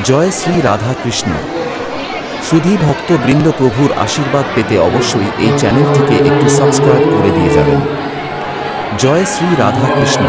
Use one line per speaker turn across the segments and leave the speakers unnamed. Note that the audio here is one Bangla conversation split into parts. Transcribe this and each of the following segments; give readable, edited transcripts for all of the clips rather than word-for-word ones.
জয় শ্রী রাধা কৃষ্ণ। সুধী ভক্তবৃন্দ, প্রভুর আশীর্বাদ পেতে অবশ্যই এই চ্যানেলটিকে একটু সাবস্ক্রাইব করে দিয়ে যাবেন। জয় শ্রী রাধা কৃষ্ণ।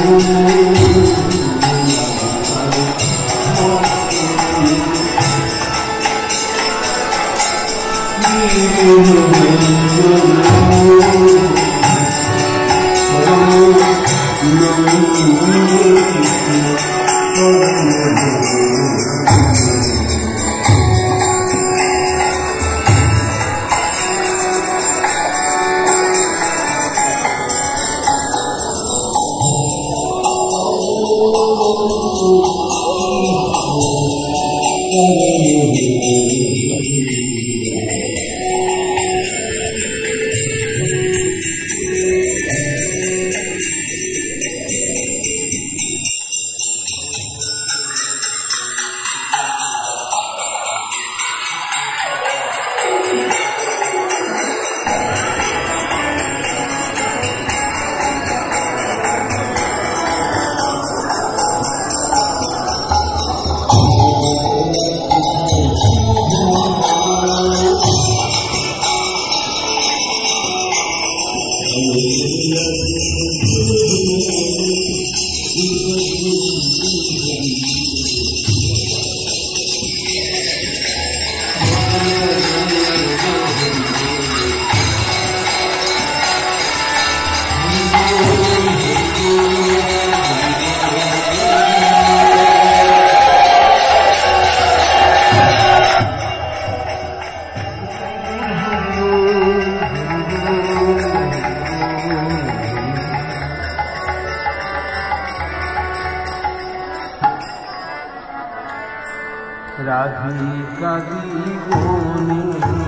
রাধিকা জীবনে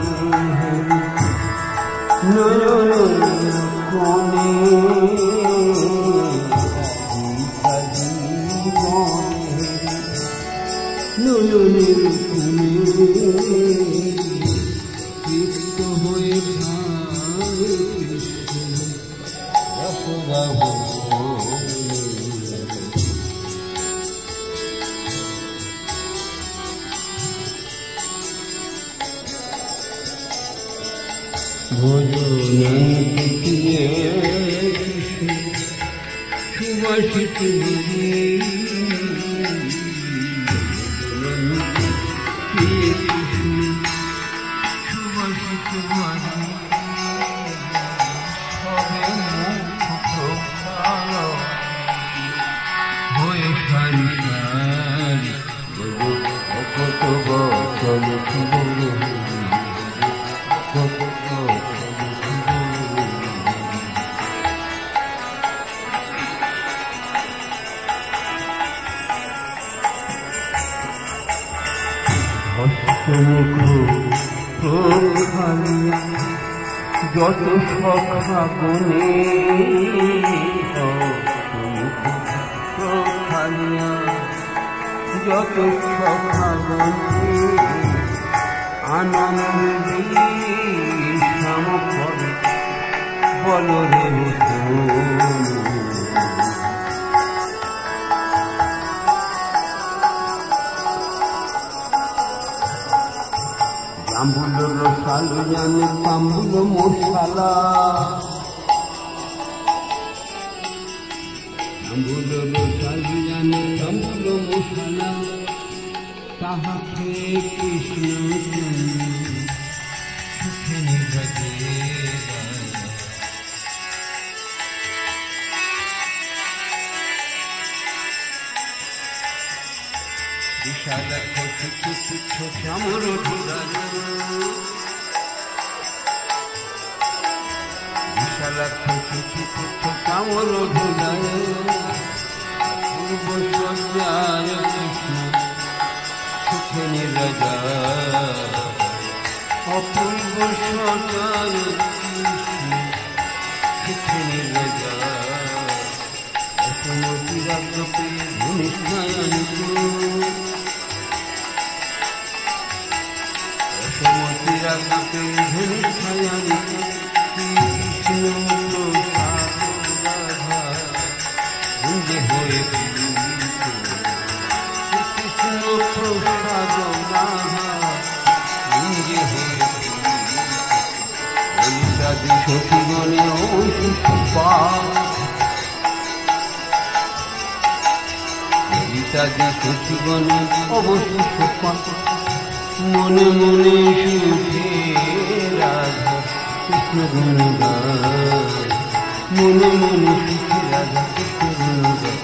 নয়ন কোণে রাধিকা জীবনে নয়নের কোণে তৃপ্ত হয়ে ভাবে ভোজনান্তিয়ে সুবাসিত সুবাসিত হয়ে সারি সারি কত বছর যত সখা বনে যত সখা বনে আনন্দ শ্যাম করে বল রে জাম্বুল রসালো জানে তাম্বুল মশালা জাম্বুল রসালো জানে তাম্বুল মশালা তাহাকে কৃষ্ণ সুখে নিভজে বিশালা তুচ্ছ তুচ্ছ শ্যামর ধুরালো বিশালা তুচ্ছ তুচ্ছ শ্যামর ধুরালো পূর্ব সজ্জার কৃষ্ণ সুখে নিরজা অপূর্ব সজ্জার কৃষ্ণ সুখে নিরজা অসমতিরা কপে ধুনিষ্ণায়ন্ত সমতিরা কাপে ধুনি ছায়ানি কৃষ্ণ রাধা গুঞ্জে হয়ে কৃষ্ণ প্রসাদ রাধা গুঞ্জে হয়ে ললিতাদি সখীগণে ঐশী ইত্যাদি সচিগণে অবশিষ্ট মনে মনে সুখে রাধা কৃষ্ণ গুণগান মনে মনে সুখে রাধা কৃষ্ণ গুণগান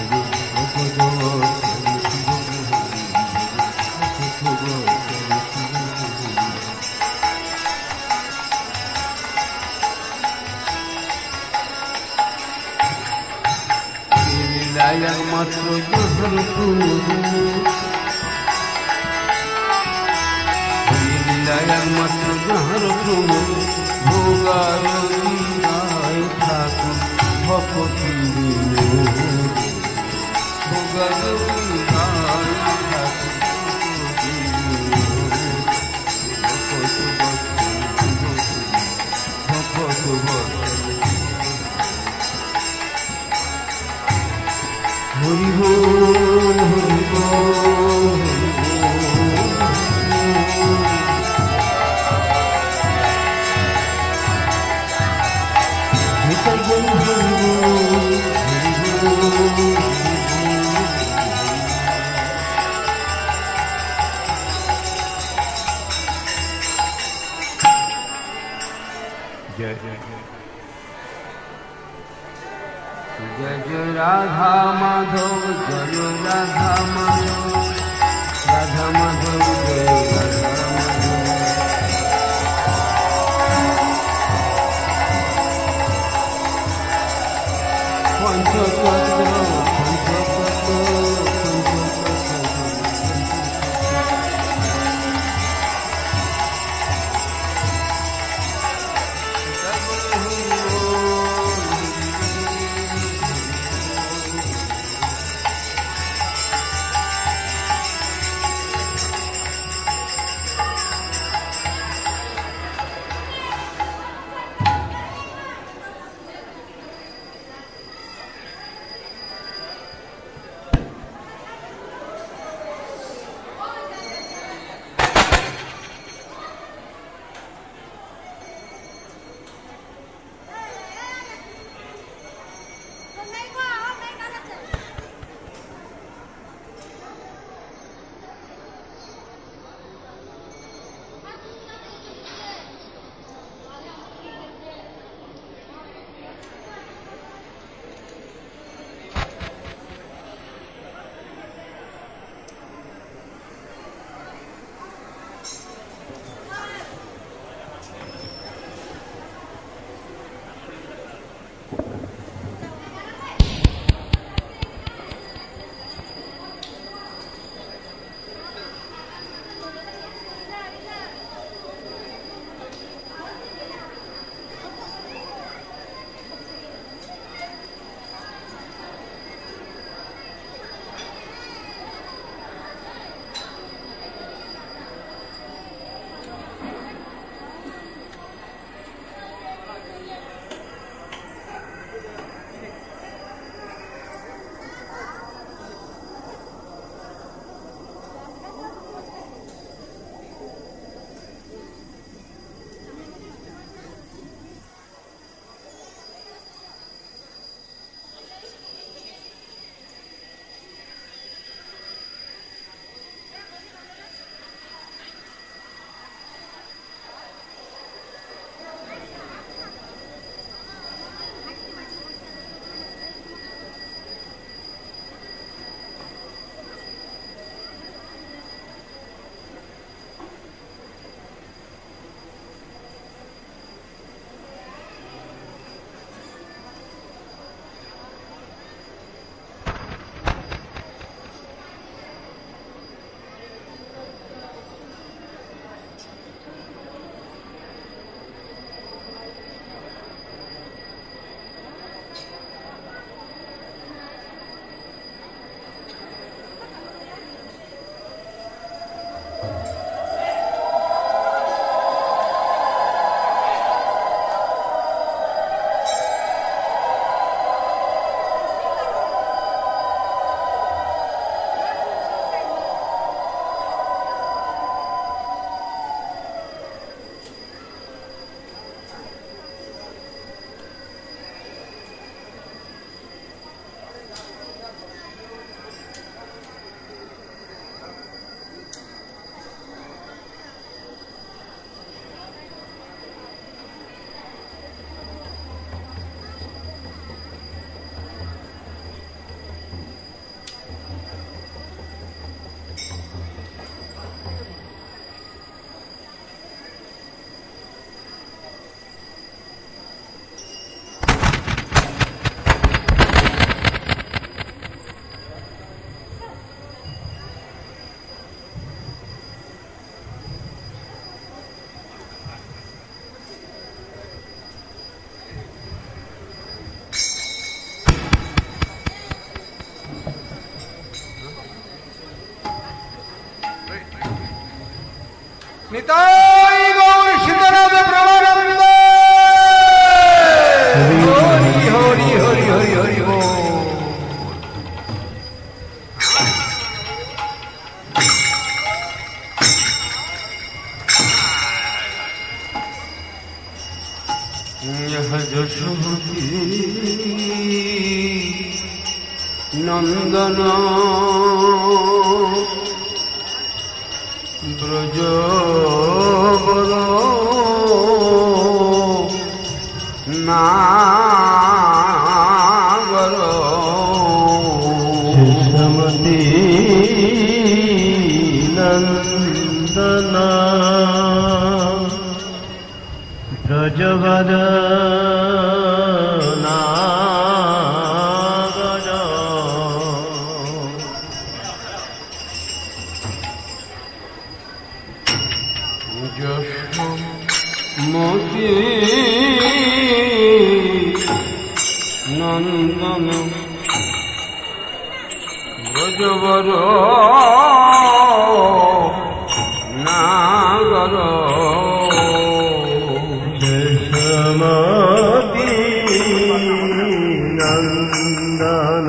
একমাত্র যাহার একমাত্র যাহার ভোগায় ঠাকুর ভক্তি হরি বল হরি বল হরি বল হরি বল জয় জয় जय जय राधा माधव जय राधा माधव राधा माधव जय राधा নিতাই গৌর সীতারাম প্রেমানন্দ। হরি হরি হরি হরি হরি বল। যশোমতী নন্দন ব্রজবর নাগর
যশোমতী নন্দন ব্রজবর নাগর
যশোমতী নন্দন ব্রজবর নাগর
যশোমতী নন্দন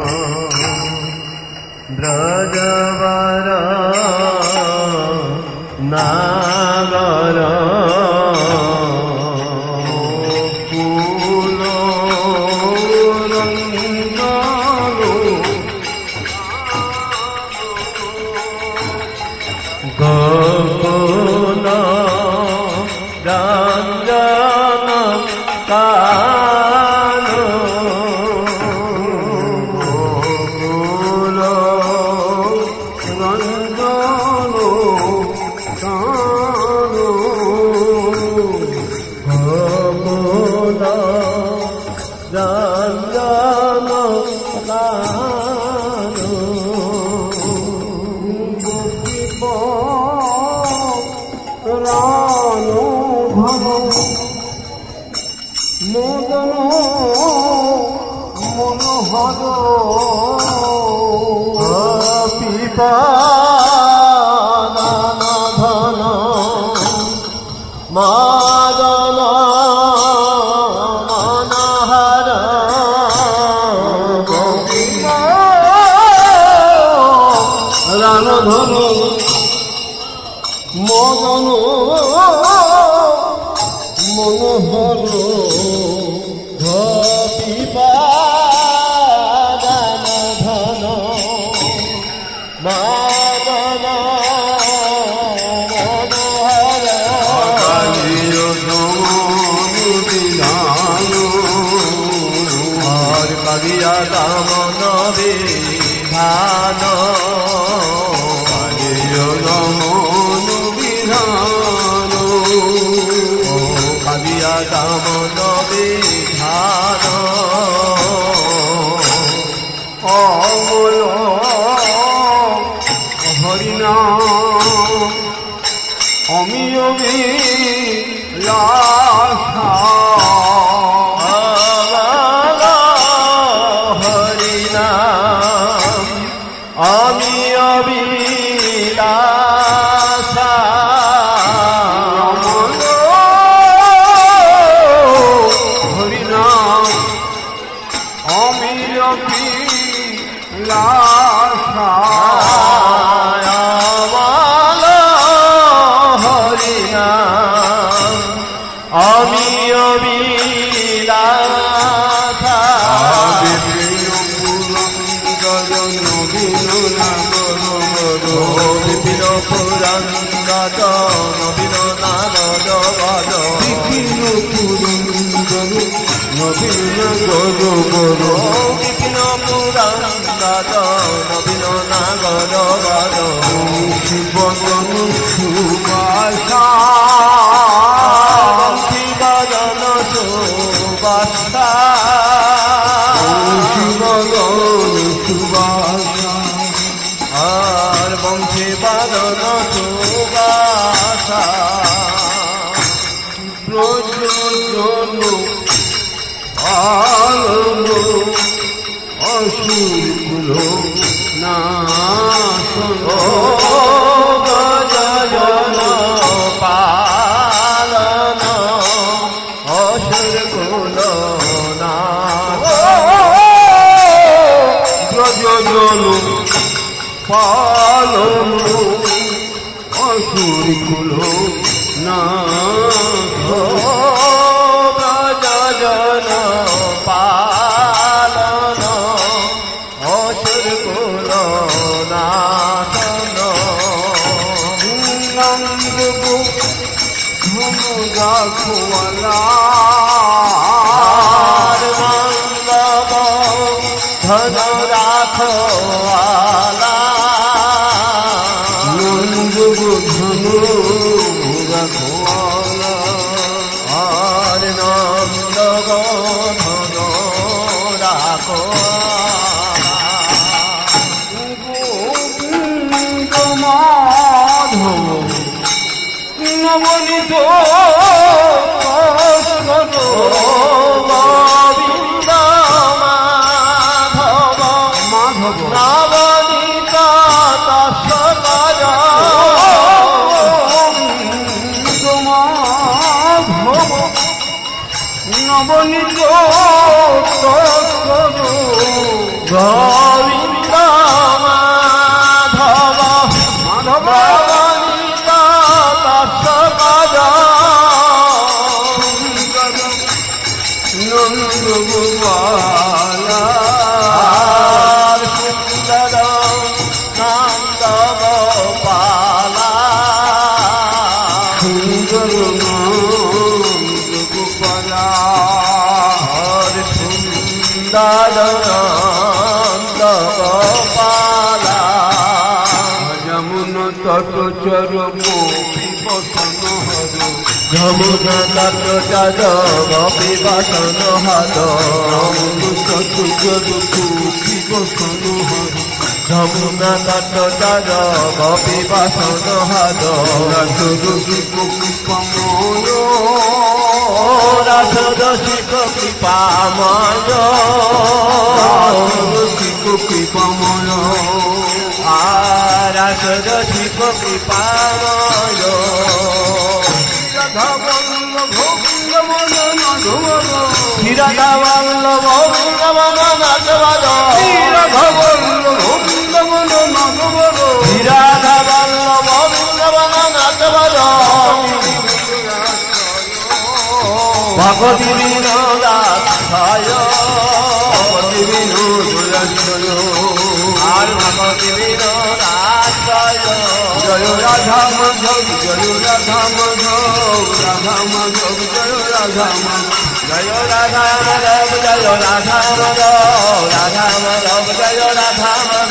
ব্রজবর নাগর
কুল রঞ্জন
গোকুল রঞ্জন কানু
গোকুল রঞ্জন কানু
গোকুল রঞ্জন কানু
মদন মনোহর
পিপাধন মাদন মনোহর
রানধন মদন মনোহর
পিপাধন ধন মাদন মনোহর আর কবিয়া দমন বিধান কবিয়া দমন বিধান
অমল হরিনাম অমিয় বিলাসা
হরিনাম আমি অবিলাসা
অমল হরিনাম অমিয় বিলাসা
হরিনাম আমি অবিলাসা বিপিন পুরন্দর নবীন নাগর গদ
বিপিন পুরন্দর নবীন গদ গদ
বিপিন পুরন্দর নবীন নাগর গদ
শিবগণ সুবাসা
শিবগণ সুবাসা
শিবগণ সুবাসা
আর বংশী বাদন সুবাসা
প্রযোজন আলো অসুর নাশন
গজজন
যজন পালন অসুর কুল না
যজন পালন অসুর কুল নাশন
নন্দ ধন রাখওয়ালা
ধন রাখওয়ালা
নন্দ ধন রাখওয়ালা
আর নন্দ ধন রাখওয়ালা
গোবিন্দ মাধব নবনীত
গোবিন্দ মাধব
মাধব
নবনীত তস্কর
গোবিন্দ মাধব নবনীত
গোবিন্দ মাধব
মাধব
নবনীত তস্কর
নন্দ গোপালা
সুন্দর নন্দ গোপালা
সুন্দর নন্দ গোপালা
সুন্দর নন্দ গোপালা
যমুন তট চর গোপী বসন হর
যমুনা তট চর গোপী বসন হর
যমুন তট চর গোপী বসন হর
যমুনা তট চর গোপী বসন হর
রাজরসি গোপী কমল
রাজরসি গোপী পাময়
রাজরসি গোপী কমল
রাজরসি গোপী পাময়
রাধা বল্লভ বৃন্দাবন নাথবর
রাধা বল্লভ বৃন্দাবন নাথবর
রাধা বল্লভ বৃন্দাবন নাথবর
রাধা বল্লভ বৃন্দাবন নাথবর ভগবতী বিনোদাশ্রয়
ভগবতী বিনোদাশ্রয়
আর ভগবতী বিনোদাশ্রয়
জয় রাধা মাধব জয় রাধা মাধব রাধা মাধব জয় রাধা মাধব
জয় রাধা মাধব জয় রাধা মাধব রাধা মাধব জয় রাধা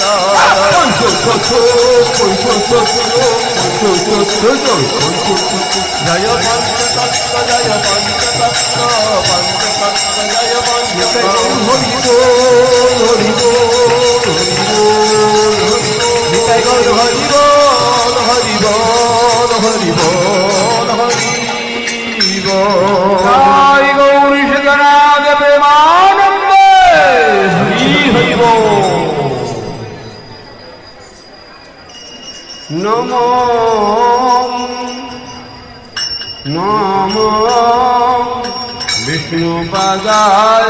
জয় পঞ্চতত্ত্ব জয় পঞ্চতত্ত্ব পঞ্চতত্ত্ব জয় পঞ্চতত্ত্ব হরি বল হরি বল হরি বল হরি বল হরি বল হরি বল
জয় গৌরী সীতানাথ প্রেমানন্দে
হরি হরি বল
নমো নমো বিষ্ণুপাদায়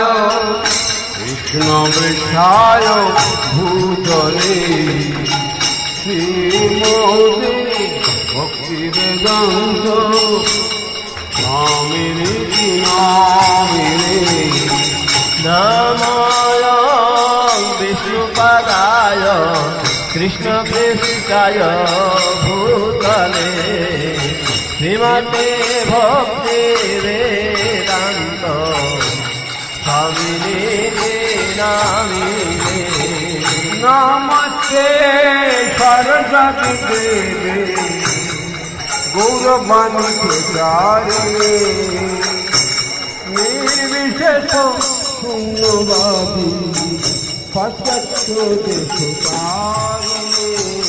কৃষ্ণবৃষ্ঠায় ভূতলে শ্রীমোদে ভক্তিবেদান্ত স্বামিনি নামিনে
নমঃ বিষ্ণুপাদায় কৃষ্ণপৃষ্ঠায় ভূতলে শ্রীমতে ভক্তি বেদান্ত স্বামিনে নামিনে
নমস্তে সরস্বতী দেবে গৌরবাণী প্রচারে নির্বিশেষ শূন্যবাদী পাশ্চাত্য দেশকারে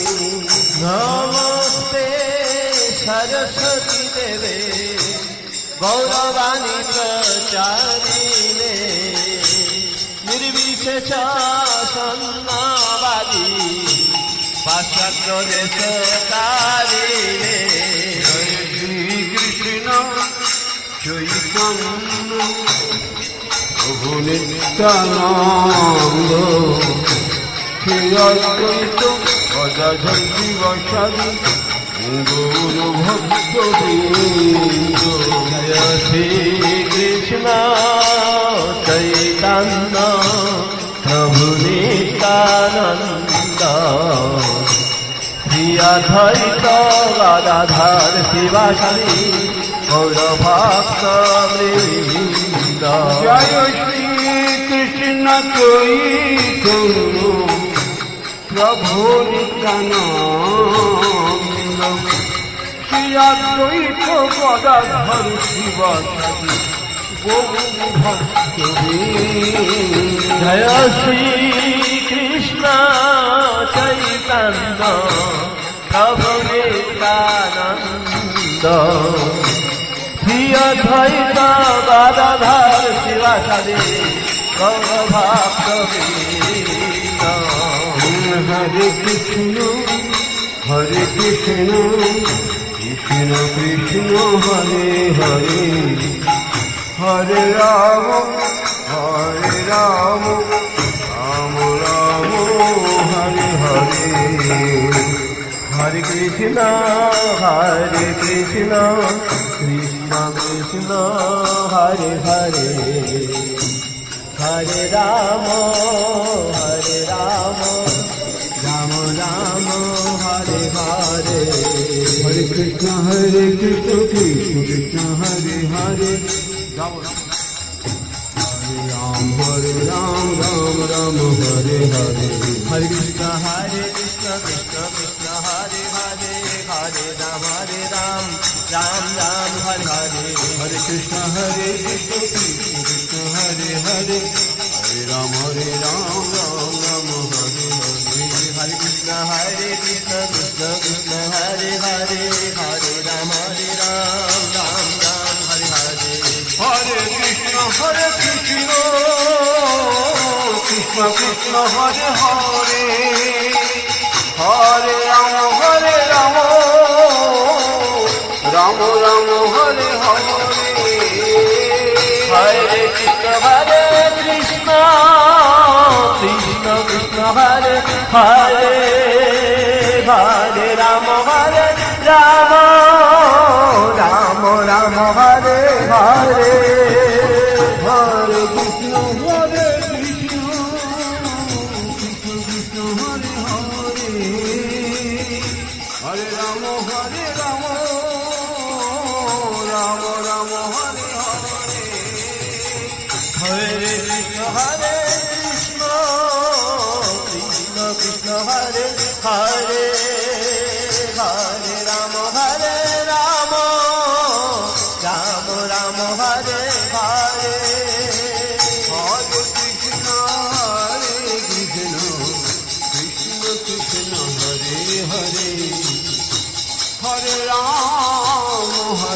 নমস্তে সরস্বতী দেবে গৌরবাণী প্রচারিণে নির্বিশেষ সন্ন্যাবাদী পাশ্চাত্য দেশকারিণে
শ্রীকৃষ্ণ চৈতন্য প্রভু নিত্যানন্দ শ্রী অদ্বৈত গদাধর শিবাসাদি গৌর ভক্তবৃন্দ।
জয় শ্রী কৃষ্ণ চৈতন্য প্রভু নিত্যানন্দ, শ্রী অদ্বৈত গদাধর শিবাসাদি গৌর ভক্তবৃন্দ।
জয় শ্রী কৃষ্ণ চৈতন্য প্রভু নিত্যানন্দ, শ্রী অদ্বৈত গদাধর শিবাসাদি গৌর ভক্তবৃন্দ।
জয় শ্রী কৃষ্ণ চৈতন্য প্রভু নিত্যানন্দ, শ্রী অদ্বৈত গদাধর শিবাসাদি গৌর ভক্তবৃন্দ।
হরে কৃষ্ণ হরে কৃষ্ণ কৃষ্ণ কৃষ্ণ হরে হরে, হরে রাম রাম রাম হরে হরে।
হরে কৃষ্ণ কৃষ্ণ কৃষ্ণ হরে হরে, হরে রাম রাম রাম হরে হরে।
হরে কৃষ্ণ কৃষ্ণ কৃষ্ণ হরে হরে, হরে রাম রাম রাম হরে হরে।
হরে কৃষ্ণ কৃষ্ণ কৃষ্ণ হরে হরে, হরে রাম রাম রাম হরে হরে।
হরে কৃষ্ণ কৃষ্ণ কৃষ্ণ হরে হরে, হরে রাম রাম রাম হরে হরে।
হরে কৃষ্ণ কৃষ্ণ কৃষ্ণ হরে হরে, হরে রাম রাম রাম হরে হরে।
হরে কৃষ্ণ কৃষ্ণ কৃষ্ণ হরে হরে, হরে রাম রাম রাম হরে হরে।
হরে কৃষ্ণ কৃষ্ণ কৃষ্ণ হরে হরে, হরে রাম রাম রাম হরে হরে।
হরে কৃষ্ণ কৃষ্ণ কৃষ্ণ হরে হরে, হরে রাম রাম রাম হরে হরে।
হরে কৃষ্ণ কৃষ্ণ কৃষ্ণ হরে হরে, হরে রাম রাম রাম হরে হরে।
হরে কৃষ্ণ কৃষ্ণ কৃষ্ণ হরে হরে, হরে রাম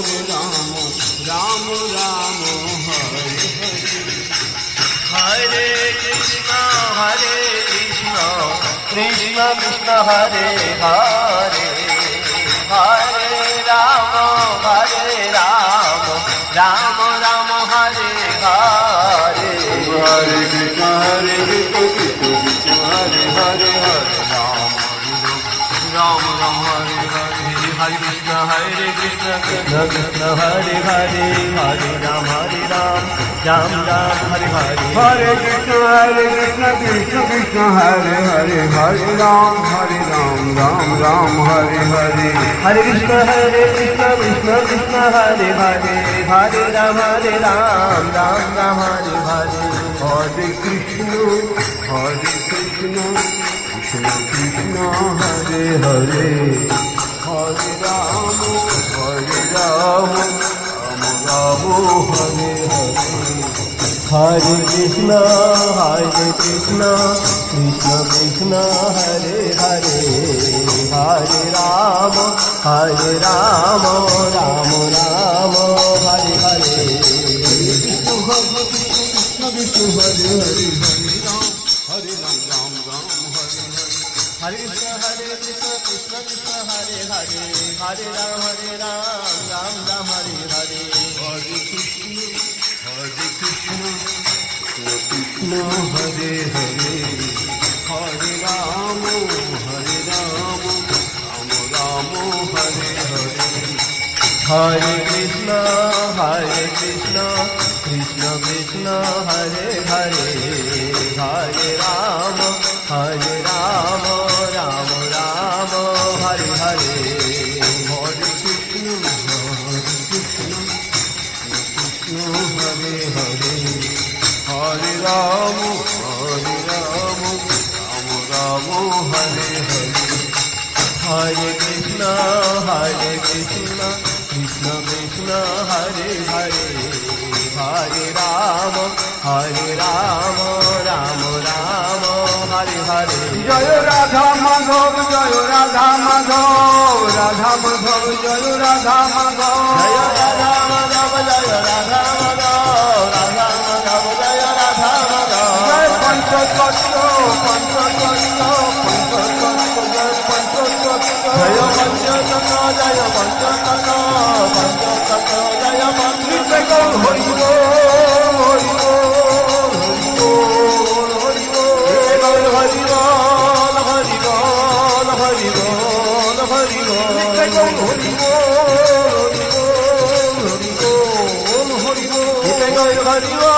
রাম রাম হরে হরে।
হরে কৃষ্ণ কৃষ্ণ কৃষ্ণ হরে হরে, হরে রাম রাম রাম হরে হরে।
হরে কৃষ্ণ কৃষ্ণ কৃষ্ণ হরে হরে, হরে রাম রাম হরে হরে।
हरे कृष्ण कृष्ण कृष्ण हरे हरे, हरे राम राम राम हरे हरे।
हरे कृष्ण कृष्ण कृष्ण हरे हरे, हरे राम राम राम हरे हरे।
हरे कृष्ण कृष्ण कृष्ण हरे हरे, हरे राम राम राम हरे हरे।
हरे कृष्ण कृष्ण कृष्ण हरे हरे, हरे राम राम राम हरे हरे।
हरे कृष्ण कृष्ण कृष्ण हरे हरे, हरे राम राम राम हरे हरे।
कृष्ण कृष्ण हरे हरे, हरे राम राम हरे हरे।
हरे कृष्ण कृष्ण कृष्ण हरे हरे, हरे राम राम राम हरे हरे।
हरे कृष्ण কৃষ্ণ হরে হরে হরে রাম রাম রাম হরে হরে
Hare Krishna, Krishna Krishna, Hare Hare, Hare Rama, Rama Rama, Hare Hare.
Hare Krishna, Krishna Hare Hare, Hare Rama, Rama Rama, Hare Hare.
Hare Krishna, Krishna Krishna, Hare Hare, Hare Rama, Rama Rama, Hare Hare.
Jaya Radha Madhav, Jaya Radha Madhav, Radha Madhav, Jaya Radha Madhav,
Jaya Radha Madhav, Jaya Radha Madhav, Radha Madhav, Jaya Radha Madhav.
Jai Panchatattva, Panchatattva, Panchatattva, Jai Panchatattva,
Jaya Panchatattva, Jaya Panchatattva, Panchatattva, Jaya Panchatattva.
Hari Bol, Hari Bol, Hari Bol, Hari Bol,
Hari Bol, Hari Bol, Hari Bol, Hari Bol.
Hari Bol, Hari Bol, Hari Bol, Hari Bol.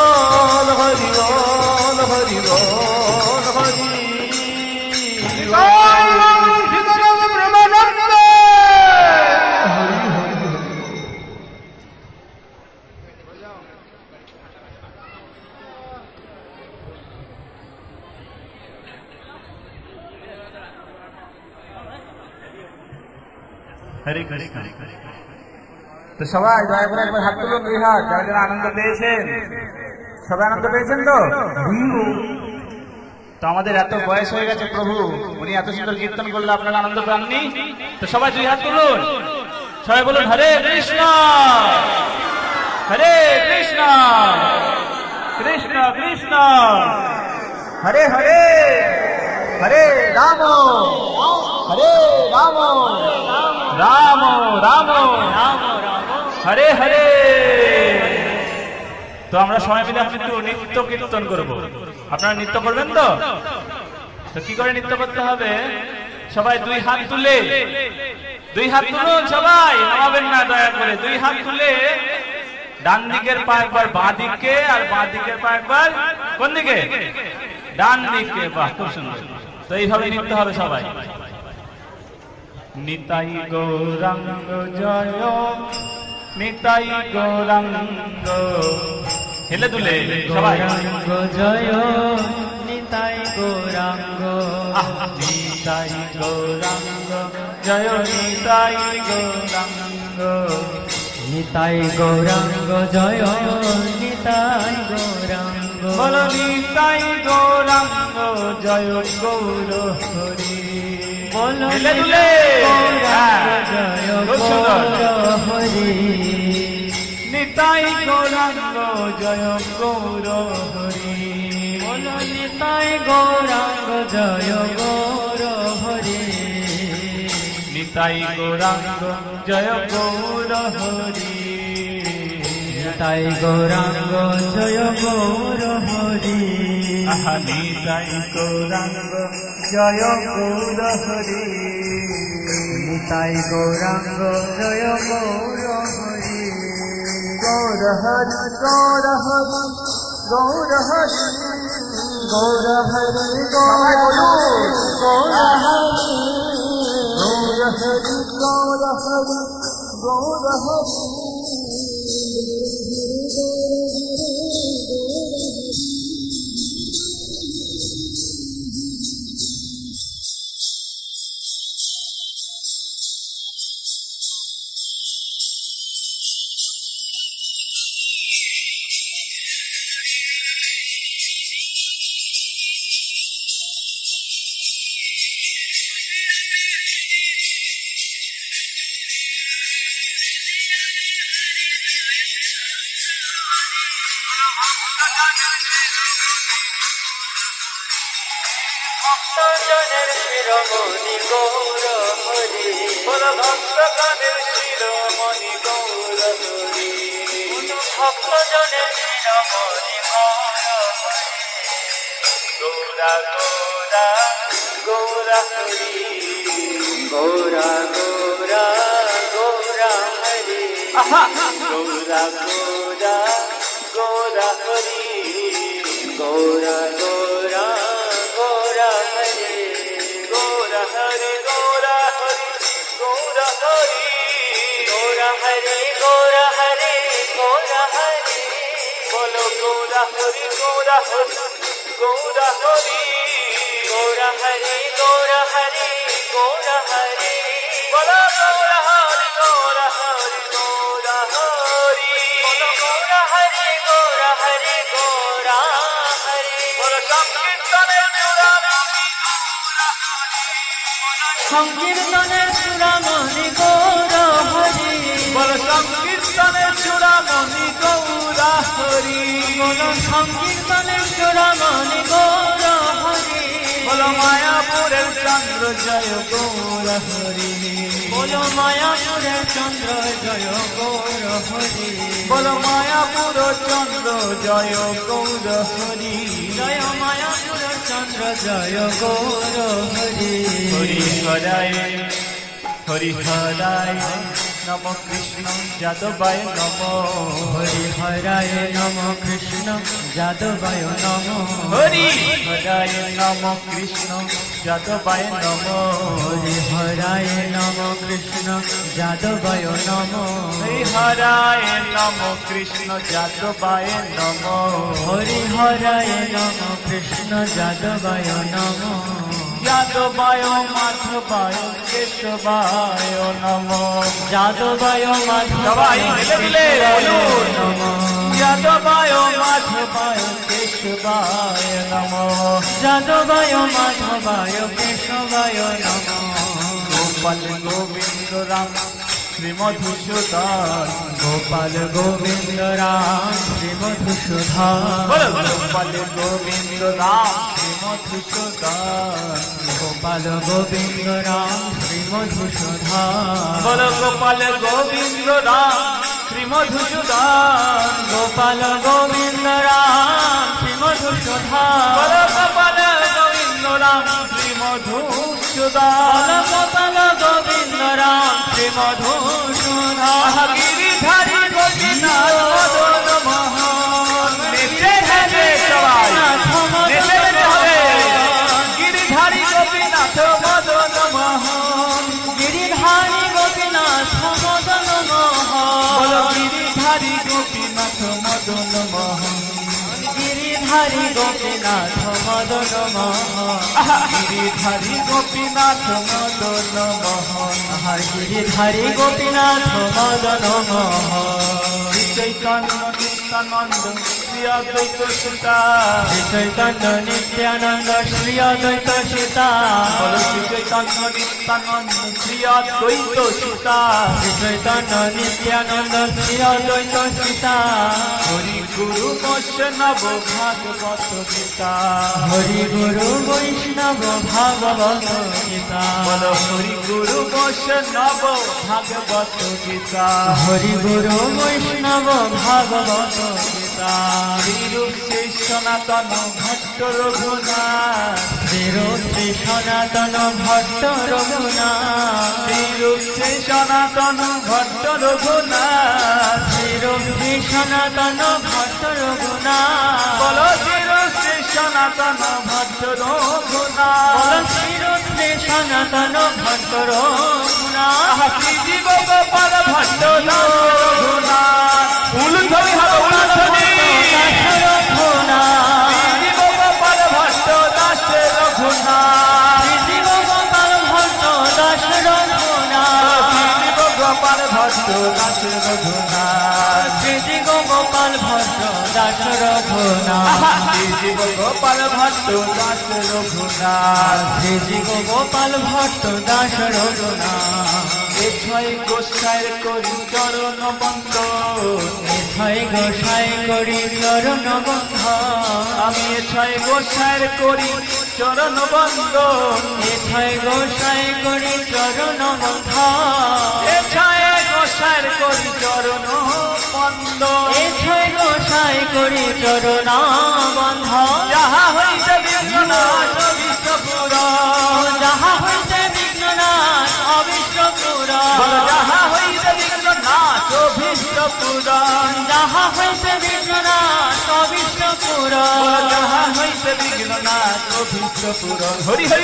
হরে কৃষ্ণ।
তো সবাই দয়া করে একবার হাত তুলুন, দুই হাত, যারা যারা আনন্দ পেয়েছেন। সবাই আনন্দ পেয়েছেন তো? তো আমাদের এত বয়স হয়ে গেছে, প্রভু উনি এত সুন্দর কীর্তন করলে আপনারা আনন্দ পাননি? তো সবাই দুই হাত তুলুন, সবাই বলুন হরে কৃষ্ণ, হরে কৃষ্ণ, কৃষ্ণ কৃষ্ণ, হরে হরে, হরে রাম, হরে রাম, রাম রাম, হরে হরে। তো আমরা সবাই মিলে এখন একটু নৃত্য কীর্তন করবো। আপনারা নৃত্য করবেন তো? তো কি করে নৃত্য করতে হবে? সবাই দুই হাত তুলে, দুই হাত তুলুন, সবাই নামাবেন না দয়া করে। দুই হাত তুলে ডান দিকের পা একবার বাঁ দিকে, আর বাঁ দিকের পা একবার কোন দিকে? ডান দিকে। বাহ, খুব সুন্দর। তো এইভাবে নৃত্য হবে সবাই। নিতাই গৌরাঙ্গ জয়, নিতাই গৌরাঙ্গ, হেলে দুলে সবাই
জয় নিতাই গৌরাঙ্গ,
নিতাই গৌরাঙ্গ জয়, নিতাই গৌরাঙ্গ,
নিতাই গৌরাঙ্গ জয় নিতাই গৌরাঙ্গ,
বল নিতাই গৌরাঙ্গ জয় গৌর হরি,
বলো
হেলে দুলে
জয়
খুব সুন্দর।
গৌর হরি,
নিতাই গৌরাঙ্গ জয় গৌর হরি,
বলো নিতাই গৌরাঙ্গ জয় গৌর হরি,
নিতাই গৌরাঙ্গ জয় গৌর হরি,
নিতাই গৌরাঙ্গ জয় গৌর হরি,
নিতাই গৌরাঙ্গ জয় গৌর হরি,
নিতাই গৌরাঙ্গ জয় গৌর হরি,
গৌর হরি গৌর হরি গৌর হরি,
গৌর হরি গৌর হরি, গৌর হরি,
গৌর হরি গৌর হরি গৌর হরি।
ভক্তজনের শিরোমণি গৌর হরি,
বল ভক্তগণের শিরোমণি গৌর হরি,
ভক্তজনের শিরোমণি Gour Gora Gora Gora Hari Gora Gora Gora Hari Gora Gora Gora Hari Gora Gora Gora Hari Gora Hari Gora Hari Gora Hari Gora Hari Gora Hari Gora Hari Bolo Gora Hari Gora Hari Gora Hari Gora Hari Gora Hari Gora Hari Bolo Gora Hari Gora Hari Gora Hari Bolo Gora Hari Gora Hari Gora Hari Bolo Sankirtaner Churamani Gora Hari
বলো সংকীর্তনের চূড়ামণি গৌরা হরি
বলো সংকীর্তনের চূড়ামণি গৌরা হরি
বলো মায়াপুরের চন্দ্র জয় গৌরা হরি
বলো মায়াপুরের চন্দ্র জয় গৌরা হরি
বলো মায়াপুর চন্দ্র জয় গৌরা হরি
জয় মায়াপুর চন্দ্র জয় গৌরা হরি
হরি হরায় হরি হরায় নম কৃষ্ণ যাদবায় নম
হরি হরায় নম কৃষ্ণ যাদবায় নম
হরি হরায় নম কৃষ্ণ যাদবায় নম
হরি হরায় নম কৃষ্ণ যাদবায় নম
হরি হরায় নম কৃষ্ণ যাদবায় নম
হরি হরায় নম কৃষ্ণ যাদবায় নম
যাদবায় মাধবায় কেশবায় নম
যাদবায়
সবাই মিলে মিলে বলুন
নম
যাদবায় মাধবায় কেশবায় নম
যাদবায় মাধবায় কেশবায় নম
গোপাল গোবিন্দ রাম শ্রীমধুসূদন
গোপাল গোবিন্দ রাম শ্রীমধুসূদন
বলো গোপাল গোবিন্দ রাম শ্রীমধুসূদন
গোপাল গোবিন্দ রাম শ্রীমধুসূদন
বলো গোপাল গোবিন্দ রাম শ্রীমধুসূদন
গোপাল গোবিন্দ রাম শ্রীমধুসূদন
বলো গোপাল গোবিন্দ রাম শ্রীমধুসূদন
গোপাল গোবিন্দ রাম শ্রীমধুসূদন
গিরিধারী গোপীনাথ মদন মোহন নেচে নেচে সবাই নেচে নেচে হবে গিরিধারী গোপীনাথ মদন মোহন
গিরিধারী গোপীনাথ মদন
বলো
মোহন
গিরিধারী গোপীনাথ মদন মোহন
গিরিধারী গোপীনাথ মদন মোহন
গিরিধারী গোপীনাথ মদন মোহন
গিরিধারী গোপীনাথ মদন মোহন
চৈতন্য নিত্যানন্দ শ্রী অদ্বৈত সীতা
শ্রী চৈতন্য নিত্যানন্দ শ্রী অদ্বৈত সীতা
বলো শ্রী চৈতন্য নিত্যানন্দ শ্রী অদ্বৈত সীতা
শ্রী চৈতন্য নিত্যানন্দ শ্রী অদ্বৈত সীতা
হরি গুরু বৈষ্ণব ভাগবত গীতা
হরি গুরু বৈষ্ণব ভাগবত গীতা
বলো হরি গুরু বৈষ্ণব ভাগবত গীতা
হরি গুরু বৈষ্ণব ভাগবত গীতা
শ্রীরূপ শ্রী সনাতন ভট্ট রঘুনাথ
শ্রীরূপ শ্রী সনাতন ভট্ট রঘুনাথ
শ্রীরূপ শ্রী সনাতন ভট্ট রঘুনাথ
শ্রীরূপ শ্রী সনাতন ভট্ট রঘুনাথ
বলো শ্রীরূপ শ্রী সনাতন ভট্ট রঘুনাথ
শ্রীরূপ শ্রী সনাতন ভট্ট রঘুনাথ
শ্রীজীব গোপাল ভট্ট দাস রঘুনাথ উলুধ্বনি হবে উলুধ্বনি শ্রীজীব গোপাল ভট্ট দাস রঘুনাথ
শ্রীজীব গোপাল ভট্ট দাস রঘুনাথ
শ্রীজীব গোপাল ভট্ট দাস রঘুনাথ
শ্রীজীব গোপাল ভট্ট দাস রঘুনাথ
শ্রীজীব গোপাল ভট্ট দাস রঘুনাথ
শ্রীজীব গোপাল ভট্ট দাস রঘুনাথ
ছয় গোসাইয়ের করি চরণ বন্দন
ছয় গোসাই করি চরণ বন্ধ
আমি ছয় গোসাইয়ের করি চরণ বন্দন
ছয় গোসাই করি চরণ বন্ধ
ছয় গোসাইয়ের করি চরণ বন্দন
ছয় গোসাই করি চরণা বন্ধ
যাহা হইতে বিঘ্ননাশ অভীষ্ট পূরণ
যাহা হইতে বিঘ্ননাশ অভীষ্ট পূরণ
বলো যাহা হইতে বিঘ্ননাশ অভীষ্ট পূরণ
যাহা হইতে বিঘ্ননাশ অভীষ্ট পূরণ
বলো যাহা হইতে বিঘ্ননাশ অভীষ্ট পূরণ হরি হরি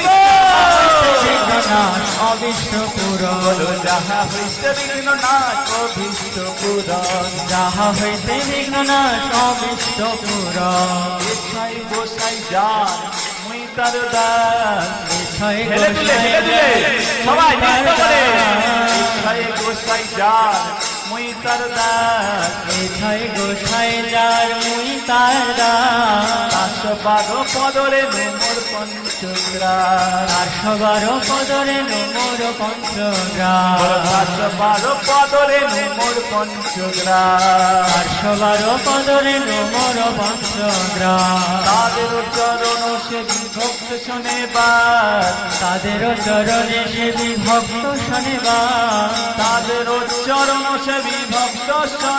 বিঘ্ননাশ অভীষ্ট পূরণ
বলো যাহা হইতে বিঘ্ননাশ অভীষ্ট পূরণ
যাহা হইতে বিঘ্ননাশ অভীষ্ট পূরণ
ইচ্ছাই গোসাই যার মুই তার দাস
ইচ্ছায়
হেলে তুলে সবাই নৃত্য করে ইচ্ছাই গোসাই যার মুই তার দাস
ইচ্ছায় গোসাই যার মুই তার দাস
512 পদরে মোর পঞ্চগ্রাম
812 পদরে মোর পঞ্চগ্রাম
512 পদরে মোর পঞ্চগ্রাম
812 পদরে মোর পঞ্চগ্রাম
তাদের চরণ সে বিভক্ত শোনেবার
তাদের চরণে সে বিভক্ত শনিবার
তাদের চরণ সে বিভক্ত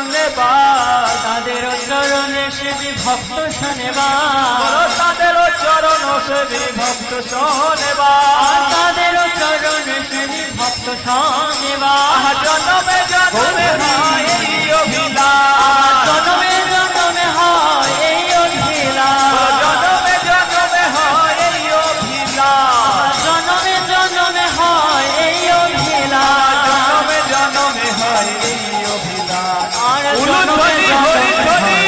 শোনেবার
তাদের চরণে সে বিভক্ত শনিবার
তাদের চরণ সে বিভক্ত শোনেবার
তাদের চরণে সে বিভক্ত শনিবার
জনমে জনমে হয় এই অভিলাষ
জনমে জনমে হয় এই অভিলাষ
জনমে জনমে হয় এই অভিলাষ
জনমে জনমে হয় এই অভিলাষ
জনমে জনমে হয় এই অভিলাষ
আর
উলুধ্বনি হরি ধ্বনি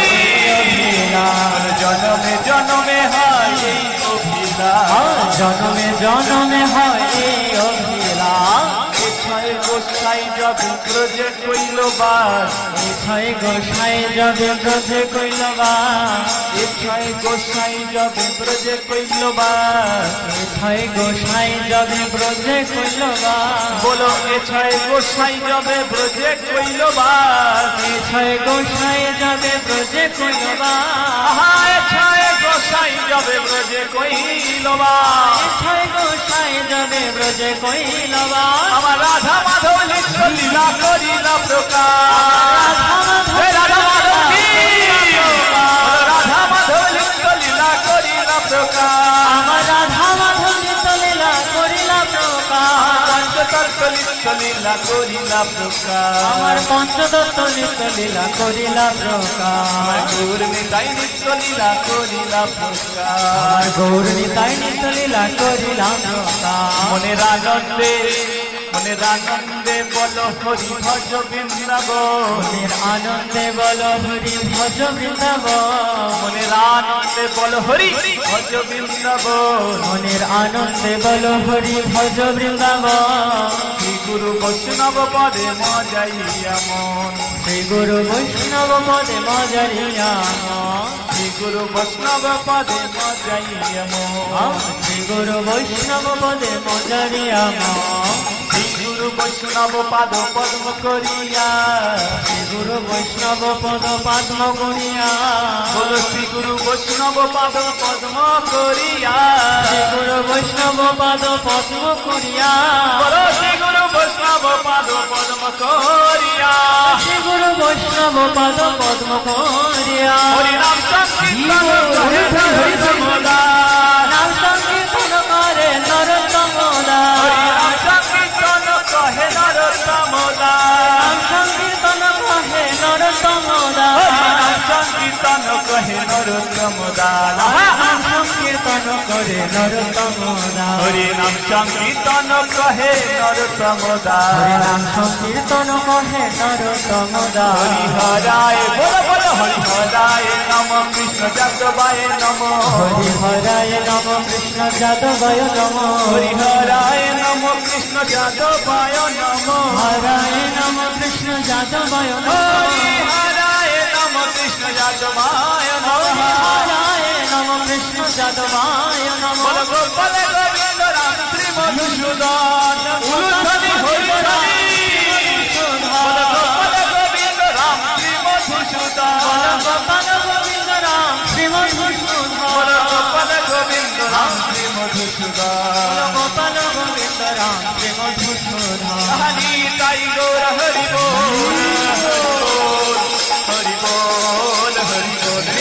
অভিলাষ
জনমে জনমে হয় এই অভিলাষ
জনমে জনমে হয় এই অভিলাষ
ইচ্ছায় গোসাই যাবে ব্রজে কইল বাস
ইচ্ছায় গোসাই যাবে ব্রজে কইল বাস
ইচ্ছায় গোসাই যাবে ব্রজে কইল বাস
ইচ্ছায় গোসাই যাবে ব্রজে কইল বাস
বলো ইচ্ছায় গোসাই যাবে ব্রজে কইল বাস
ইচ্ছায় গোসাই যাবে ব্রজে কইল বাস
আহা ইচ্ছায় গোসাই যাবে ব্রজে কইল বাস
ইচ্ছায় গোসাই যাবে ব্রজে কইল বাস
আমার রাধা মাধব লিপ্ত লীলা করিলা প্রকাশ হে রাধা মাধব কি রাধা মাধব লিপ্ত লীলা করিলা প্রকাশ
আমার রাধা মাধব লীলা করিলা প্রকাশ
পঞ্চতত্ত্ব লিপ্ত লীলা করিলা প্রকাশ
আমার পঞ্চদত্ত লীলা করিলা প্রকাশ
গৌর নিতাই নিত্য লীলা করিলা প্রকাশ
আমার গৌর নিতাই নিত্য লীলা করিলা প্রকাশ
মনের আনন্দে বল হরি ভজ বৃন্দাবন
মনের আনন্দে বল হরি ভজ বৃন্দাবন
মনের আনন্দে বল হরি ভজ বৃন্দাবন
মনের আনন্দে বল হরি ভজ বৃন্দাবন
শ্রী গুরু বৈষ্ণব পদে মজাইয়া মন
শ্রী গুরু বৈষ্ণব পদে মজারিয়া মন
শ্রী গুরু বৈষ্ণব পদে মজাইয়া মন
শ্রী গুরু বৈষ্ণব পদে মজারিয়া মন
শ্রী গুরু বৈষ্ণব পাদ পদ্ম করিয়া
শ্রী গুরু বৈষ্ণব পদ পদ্ম করিয়া
বল শ্রী গুরু বৈষ্ণব পাদ পদ্ম করিয়া
শ্রী গুরু বৈষ্ণব পদ পদ্ম করিয়া
বল শ্রী গুরু বৈষ্ণব পাদ পদ্ম করিয়া
শ্রী গুরু বৈষ্ণব পদ পদ্ম করিয়া
হরি নাম সংকীর্তন কহে নরোত্তম দাস
নাম সংকীর্তন করে নরোত্তম
হরি নাম
দাস
সংকীর্তন কহে নরোত্তম দাস
নাম সংকীর্তন কহে নরোত্তম দাস
হরি নাম সংকীর্তন কহে নরোত্তম দাস
হরি নাম সংকীর্তন কহে নরোত্তম দাস
হরি হরায় বল বল হরি হরায় নম কৃষ্ণ যাদবায় নম
হরি হরায় নম কৃষ্ণ যাদবায় নম
হরি হরায় নম কৃষ্ণ যাদবায় নম
হরায় নম কৃষ্ণ যাদবায় নম
হরি হরায় নম কৃষ্ণ যাদবায় নম
হরায় নম কৃষ্ণ যাদবায় নম
বল গোপাল গোবিন্দ রাম শ্রী মধুসূদন উলুধ্বনি হরি হরি বল গোপাল গোবিন্দ রাম শ্রী মধুসূদন
গোপাল গোবিন্দ রাম শ্রী মধুসূদন
বল গোপাল গোবিন্দ রাম শ্রী মধুসূদন
গোপাল গোবিন্দ রাম শ্রী মধুসূদন
হরি তাই গৌর হরি বল হরি বল হরি বল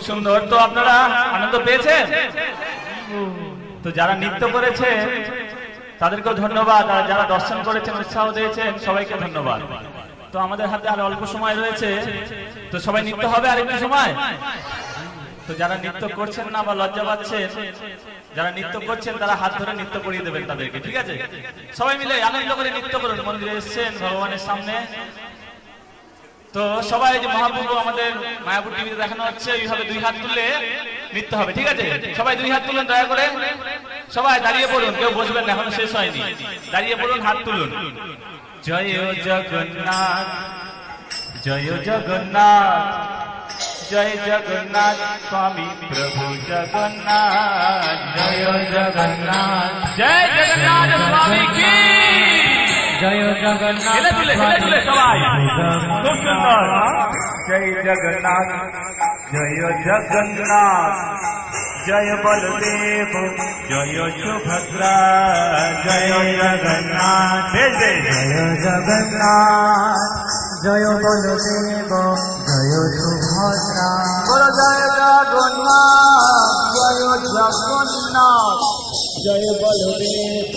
সুন্দর। তো আপনারা আনন্দ পেয়েছেন? তো যারা নৃত্য করেছে তাদেরকেও ধন্যবাদ, আর যারা দর্শন করেছেন উৎসাহ দিয়েছেন সবাইকে ধন্যবাদ। তো আমাদের হাতে আর অল্প সময় রয়েছে, তো সবাই নৃত্য হবে আর একটু সময়। তো যারা নৃত্য করছেন না বা লজ্জা পাচ্ছেন, যারা নৃত্য করছেন তারা হাত ধরে নৃত্য করিয়ে দেবেন তাদেরকে, ঠিক আছে? সবাই মিলে আনন্দ করে নৃত্য করুন। মন্দিরে এসেছেন ভগবানের সামনে, তো সবাই যে মহাপ্রভু আমাদের মায়াপুর টিভিতে দেখানো হচ্ছে এইভাবে দুই হাত তুলে নৃত্য হবে, ঠিক আছে? সবাই দুই হাত তুলুন দয়া করে। সবাই দাঁড়িয়ে পড়ুন, কেউ বসবেন না, এখনো শেষ হয়নি। দাঁড়িয়ে পড়ুন, হাত তুলুন। জয় জগন্নাথ, জয় জগন্নাথ, জয় জগন্নাথ স্বামী প্রভু জগন্নাথ, জয় জগন্নাথ, জয় জগন্নাথ স্বামী কি জয় জগন্নাথ। হেলে তুলে সবাই, খুব সুন্দর। জয় জগন্নাথ, জয় জগন্নাথ, জয় বলদেব, জয় সুভদ্রা, জয় জগন্নাথ, জয় জগন্নাথ, জয় বলদেব, জয় সুভদ্রা, জয় জগন্নাথ, জয় জগন্নাথ, জয় বলদেব,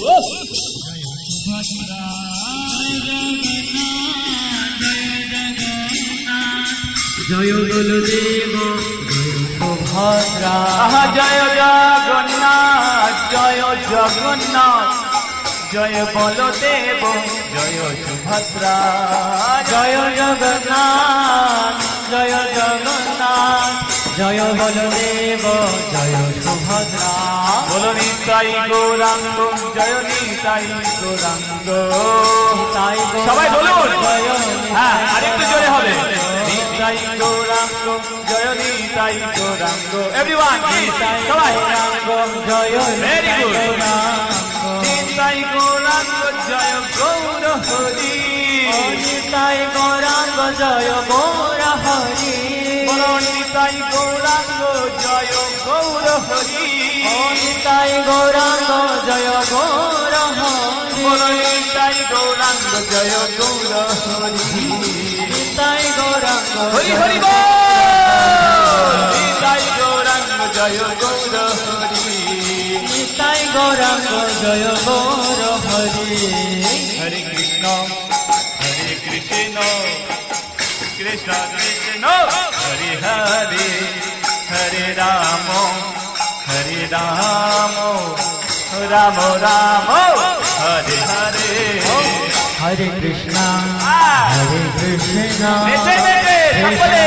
জয় বলদেব, সুভদ্রা, জয় জগন্নাথ, জয় জগন্নাথ, জয় বলদেব, জয় সুভদ্রা, জয় জগন্নাথ, জয় জগন্নাথ, জয় বলদেব, জয় সুভদ্রা, বল নিতাই গৌরাঙ্গ, জয় নিতাই গৌরাঙ্গ, সবাই বলুন। হ্যাঁ, আরেকটু জোরে হবে। নিতাই গৌরাঙ্গ, জয় নিতাই গৌরাঙ্গ, এভরিওয়ান সবাই জয়, ভেরি গুড। নিতাই গৌরাঙ্গ, জয় গৌর হরি, নিতাই গৌরাঙ্গ, জয় গৌর হরি, বল নিতাই গৌরাঙ্গ, জয় গৌর হরি, নিতাই গৌরাঙ্গ, জয় গৌর হরি, বল নিতাই গৌরাঙ্গ, জয় গৌর হরি, নিতাই গৌরাঙ্গ, হরি হরি বল, নিতাই গৌরাঙ্গ, জয় গৌর হরি, নিতাই গৌরাঙ্গ, জয় গৌর হরি। হরে কৃষ্ণ, হরে কৃষ্ণ, কৃষ্ণ কৃষ্ণ, হরে হরে, হরে রাম, হরে রাম, রাম রাম, হরে হরে, হরে কৃষ্ণ, হরে কৃষ্ণ, হরে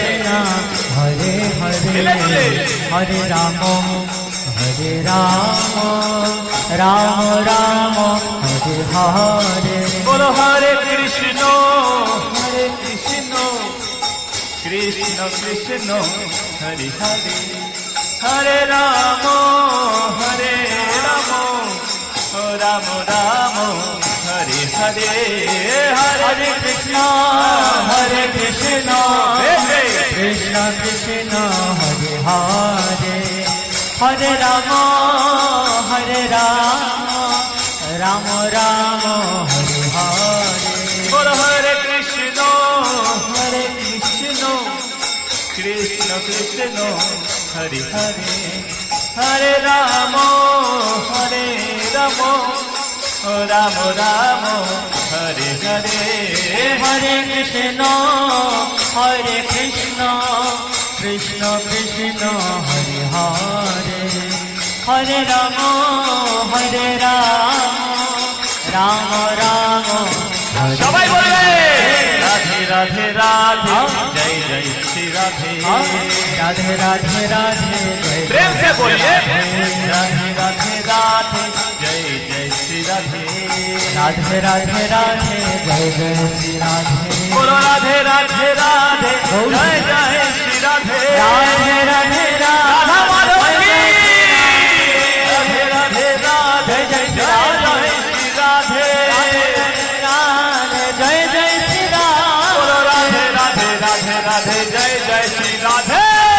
হরে, হরে রাম, হরে রাম, রাম রাম, হরে হরে, বলো হরে কৃষ্ণ, হরে কৃষ্ণ, কৃষ্ণ কৃষ্ণ, হরে হরে, হরে রাম, হরে রাম, রাম রাম, হরে হরে, হরে কৃষ্ণ, হরে কৃষ্ণ, কৃষ্ণ কৃষ্ণ, হরে হরে, হরে রাম, হরে রাম, রাম রাম, হরে হরে, বলো হরে কৃষ্ণ, হরে কৃষ্ণ, কৃষ্ণ কৃষ্ণ, হরে হরে, হরে রাম, হরে রাম, রাম রাম, হরে হরে, হরে কৃষ্ণ, হরে কৃষ্ণ, কৃষ্ণ কৃষ্ণ, হরে হরে, হরে রাম, হরে রাম, রাম রাম, সবাই বলবে রাধে রাধে রাধে, জয় জয় শ্রী রাধে, রাধে রাধে রাধে, প্রেম से बोलिए, राधे राधे राधे, जय जय श्री राधे, राधे राधे राधे, जय जय श्री राधे, बोलो राधे राधे राधे, जय जय श्री राधे, राधे राधे राधा माधव की, राधे राधे राधे, जय जय श्री राधे, जय जय श्री राधे, बोलो राधे राधे राधे राधे, जय जय श्री राधे,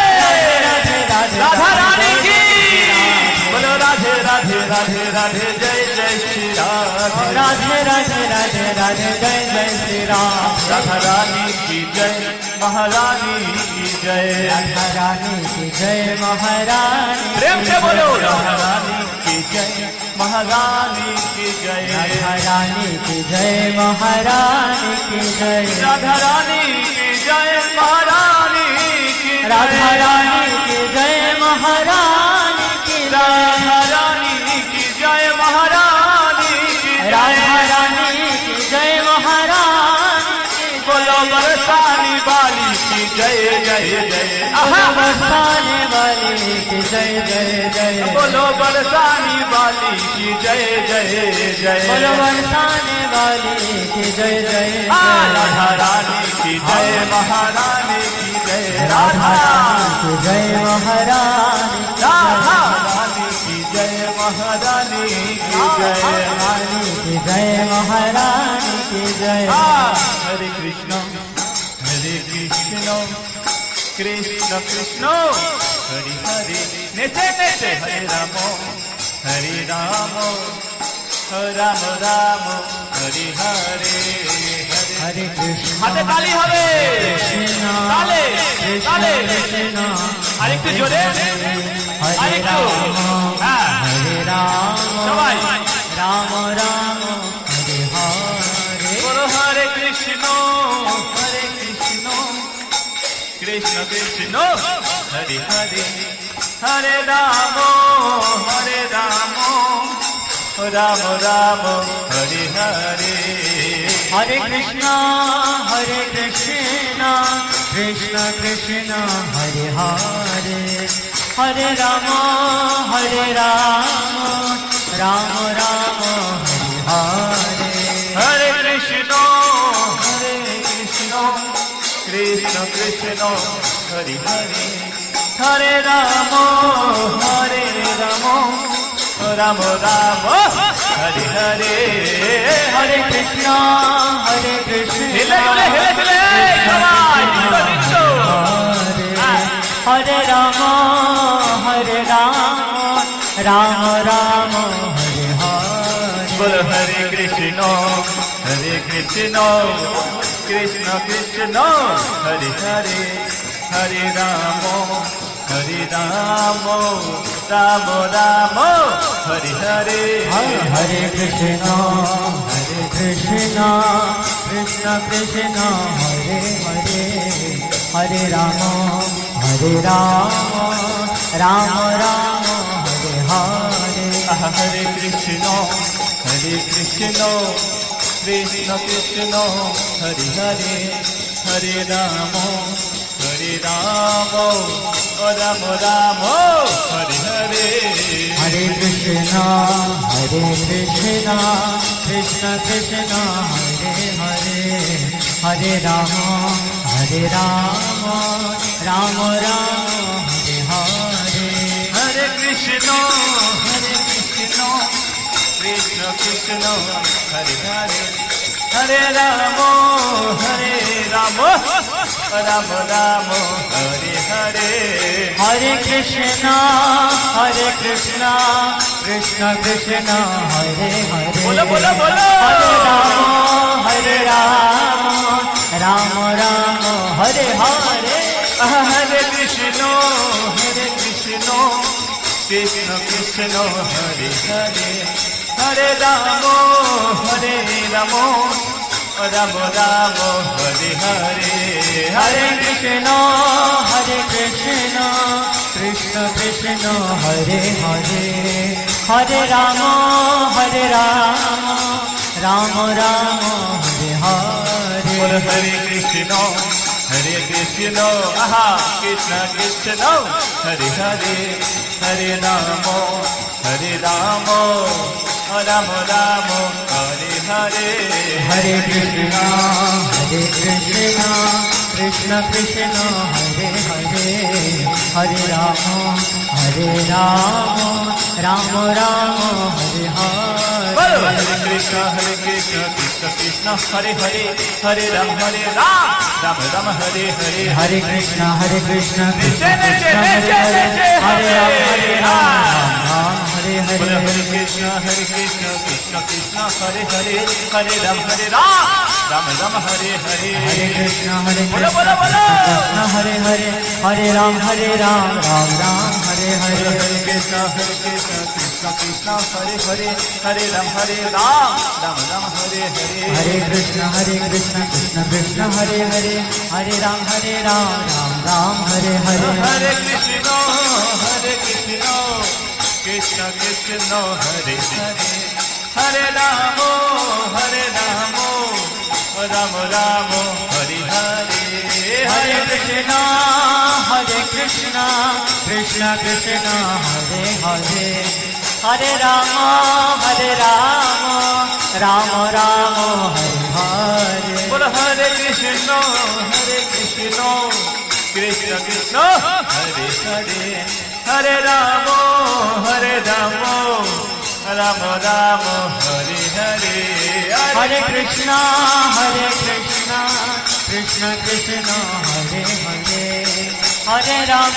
राधा रानी की, बोलो राधे राधे राधे राधे, जय जय श्री राधे, राधे राधे राधे राधे, जय जय श्री राम, राधा रानी की जय, महारानी की जय,
राधा रानी की जय महारानी।
प्रेम से बोलो राधा रानी की जय, महारानी की जय,
राधा रानी की जय महारानी की जय,
राधा रानी की जय महारानी की,
राधा रानी की जय महारानी की,
राधा रानी की जय महारानी की,
राधा रानी की जय महारानी की।
बोलो बरसाने वाली की जय जय जय,
बरसाने वाली की जय जय जय,
बोलो बरसाने वाली की जय जय जय,
बोलो बरसाने वाली की जय जय जय।
राधा रानी की जय महारानी की जय,
राधा रानी की जय महारानी,
राधा रानी की जय महारानी की जय,
रानी की जय महारानी की जय।
हरे कृष्ण कृष्ण कृष्ण हरि हरि, नेचे नेचे हरे राम राम राम हरि हरे हरे।
हरे कृष्ण
हाथे ताली হবে, তালে তালে, আরেকটু জোরে, আরেকটু, হ্যাঁ
हरे राम
সবাই
राम राम हरे हरे।
বলো হরে কৃষ্ণ কৃষ্ণ কৃষ্ণ হরে হরে, হরে রাম রাম রাম হরে হরে।
हरे कृष्ण कृष्ण कृष्ण हरे हरे, हरे राम राम राम हरे हरे।
हरे कृष्ण कृष्ण कृष्ण हरे हरे, हरे राम राम राम हरे हरे।
हरे कृष्ण
हिले हिले हिले हिले, সবাই নিত্য নিত্য।
हरे राम राम राम हरे हरे।
बोल हरे कृष्ण कृष्ण कृष्ण हरे हरे, हरे राम राम राम हरे हरे।
हरे कृष्ण कृष्ण कृष्ण हरे हरे, हरे राम राम राम हरे हरे।
हरे कृष्ण कृष्ण कृष्ण हरे हरे, हरे राम राम राम हरे हरे।
हरे कृष्ण कृष्ण कृष्ण हरे हरे, हरे राम राम राम हरे हरे।
हरे कृष्ण कृष्ण कृष्ण हरे हरे, हरे राम राम राम हरे हरे।
हरे कृष्ण कृष्ण कृष्ण हरे हरे।
बोलो बोलो बोलो।
हरे राम राम हरे हरे।
हरे कृष्ण कृष्ण कृष्ण हरे हरे, हरे राम राम राम हरे हरे।
हरे कृष्ण कृष्ण कृष्ण हरे हरे, हरे राम राम राम हरे हरे।
बोल हरे कृष्ण आहा कृष्ण कृष्ण हरे हरे, हरे राम राम राम हरे हरे।
हरे कृष्ण कृष्ण कृष्ण हरे हरे, हरे राम राम राम हरे
बोलो
हरे।
हरे कृष्ण कृष्ण कृष्ण हरे हरे, हरे राम राम राम हरे हरे।
हरे कृष्ण कृष्ण
नीचे,
कृष्ण
नीचे,
हरे
नीचे,
हरे,
नीचे,
हरे राम
हरे
राम हरे हरे हरे
हरे कृष्ण कृष्ण कृष्ण हरे हरे हरे राम राम राम हरे हरे
हरे कृष्ण
बोलो बोलो बोलो
कृष्ण हरे हरे हरे राम राम राम हरे हरे
हरे कृष्ण कृष्ण कृष्ण हरे हरे हरे राम राम राम हरे हरे
हरे कृष्ण कृष्ण कृष्ण हरे हरे हरे राम राम राम हरे हरे
हरे कृष्ण कृष्ण कृष्ण हरे हरे हरे राम राम राम हरे हरे
हरे कृष्ण कृष्ण कृष्ण हरे हरे हरे राम राम राम हरे हरे
बोल हरे कृष्ण कृष्ण कृष्ण हरे हरे हरे राम राम राम हरे हरे
हरे कृष्ण कृष्ण कृष्ण हरे हरे हरे राम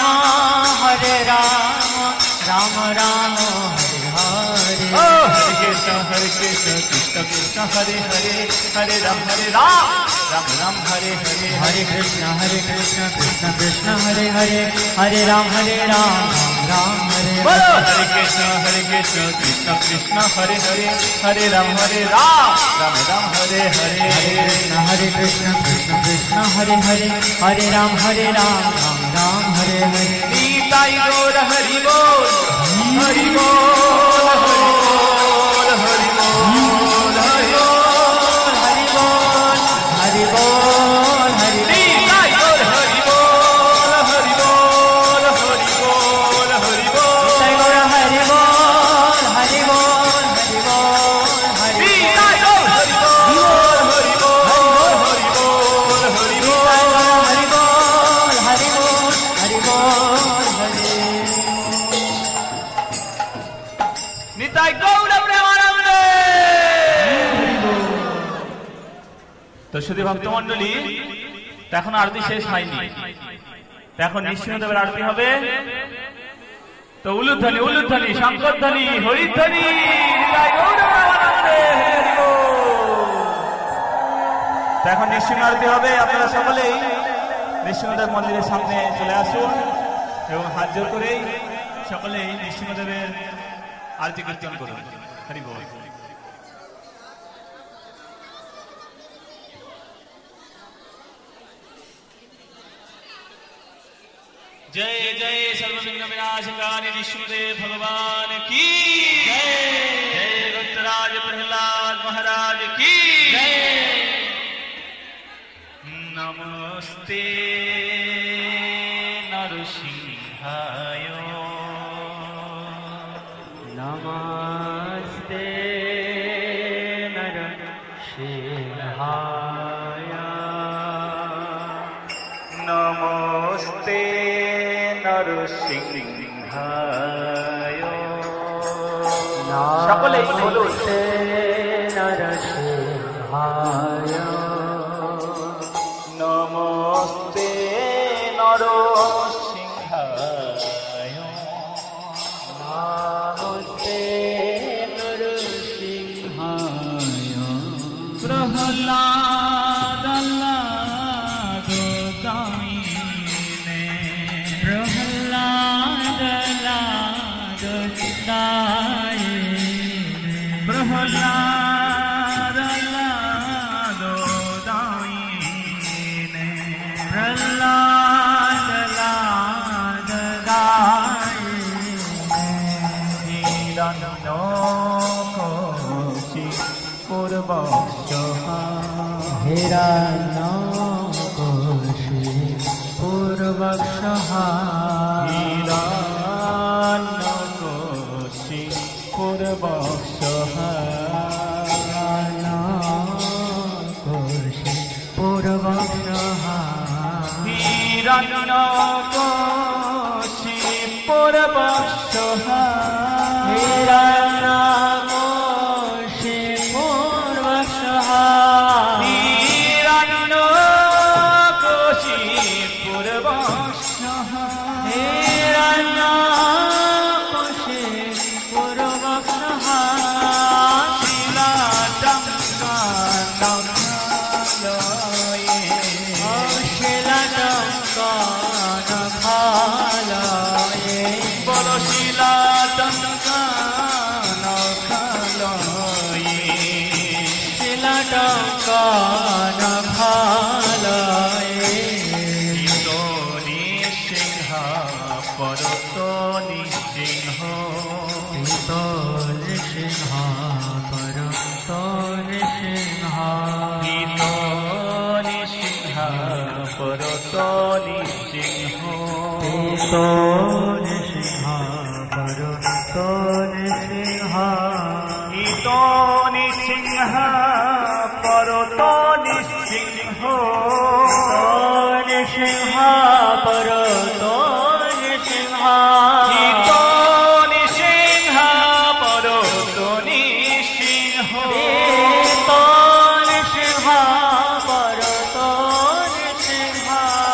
राम राम हरे हरे
हरे कृष्ण कृष्ण कृष्ण हरे हरे हरे राम राम हरे हरे
हरे कृष्ण कृष्ण कृष्ण हरे हरे हरे राम राम हरे
बोलो हरे कृष्ण कृष्ण कृष्ण हरे हरे हरे राम राम हरे हरे
हरे कृष्ण कृष्ण हरे हरे हरे राम राम हरे हरे
नीताई गौर हरि बोल हरि बोल हरि बोल हरि बोल हरि बोल
हरि बोल हरि बोल हरि
नीताई गौर हरि बोल हरि बोल हरि बोल हरि बोल
गौर हरि बोल हरि बोल हरि बोल हरि
नीताई गौर हरि बोल हरि बोल हरि बोल हरि बोल
हरि बोल हरि बोल हरि बोल हरि
निताई गौर प्रेमानंद তো শুধু ভক্তমণ্ডলী এখন আরতি শেষ হয়নি এখন নৃসিংহদেবের আরতি হবে তো উলুধ্বনি শঙ্করধ্বনি হরিধ্বনি নিতাই গৌর প্রেমানন্দে হরি বল। তো এখন নৃসিংহ আরতি হবে আপনারা সকলেই নৃসিংহদেব মন্দিরের সামনে চলে আসুন এবং হাত জোর করেই সকলেই নৃসিংহদেবের आरती कीर्तन करो हरि बोल जय जय सर्वविघ्न विनाशकारि नृसिंहदेव भगवान की जय जय रुद्रराज प्रहलाद महाराज की जय नमस्ते नरसिंहाय
नमस्ते नरसिंहाय
नमस्ते नरसिंहाय সকলেই বলুন
नरसिंहाय
नमस्ते नरसिंहाय
नमस्ते नरसिंहाय
प्रहलाद अल्लाह दाईने
प्रहलाद
प्रहलाद अल्लाह दाईने
प्रहलाद
हिरण्यकोशि
हिरण्यकोशि पूर्वक्षः
हिरण्यकोशि पूर्वक्षः
हिरण्यकोशि पूर्वक्षः
हिरण्यकोशि पूर्वक्षः
हिरण्यकोशि पूर्वक्षः
हिरण्यकोशि पूर्वक्षः
हिरण्यकोशि पूर्वक्षः কান ভালায়ে
নিঃসিংহ পরত নিঃসিংহ
নিঃসিংহ পরত নিঃসিংহ
নিঃসিংহ পরত নিঃসিংহ
নিঃসিংহ পরত নিঃসিংহ
নিঃসিংহ পরত নিঃসিংহ
নিঃসিংহ পরত নিঃসিংহ
নিঃসিংহ পরত নিঃসিংহ
নিঃসিংহ পরত নিঃসিংহ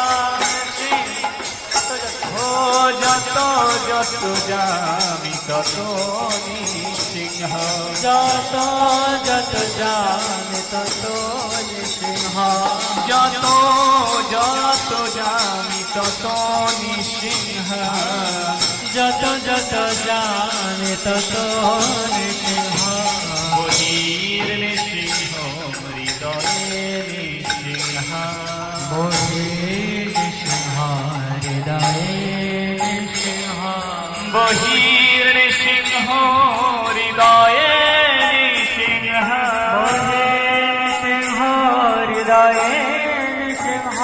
যত যত যামি তত নিঃসিংহ
যত যত জানি তত নিঃসিংহ
যত যত যামি তত নিঃসিংহ
যত যত জানি তত নিঃসিংহ
বহির্নিঃসিংহ হৃদয়ে নিঃসিংহ
বহির্নিঃসিংহ হৃদয়ে নিঃসিংহ
বহির্নিঃসিংহ হৃদয়ে নিঃসিংহ
বহির্নিঃসিংহ হৃদয়ে নিঃসিংহ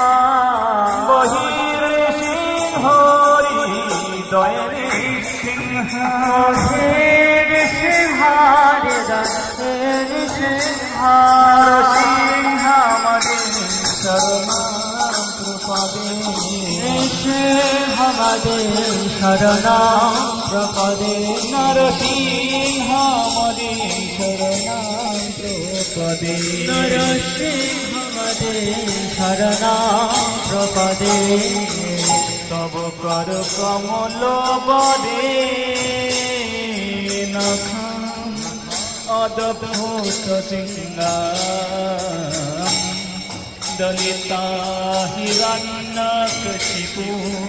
বহির্নিঃসিংহ হৃদয়ে নিঃসিংহ
বহির্নিঃসিংহ হৃদয়ে নিঃসিংহ
সিংহ মদে শরণাম প্রপদে
নিঃসিংহ মদে শরণাম প্রপদে
নরসিংহ মদে শরণাম প্রপদে
নরসিংহ মদে শরণাম প্রপদে
তব কর কমল বদে নখাম অদ্ভুত সিংহাম দলিতা হিরণ্যকশিপু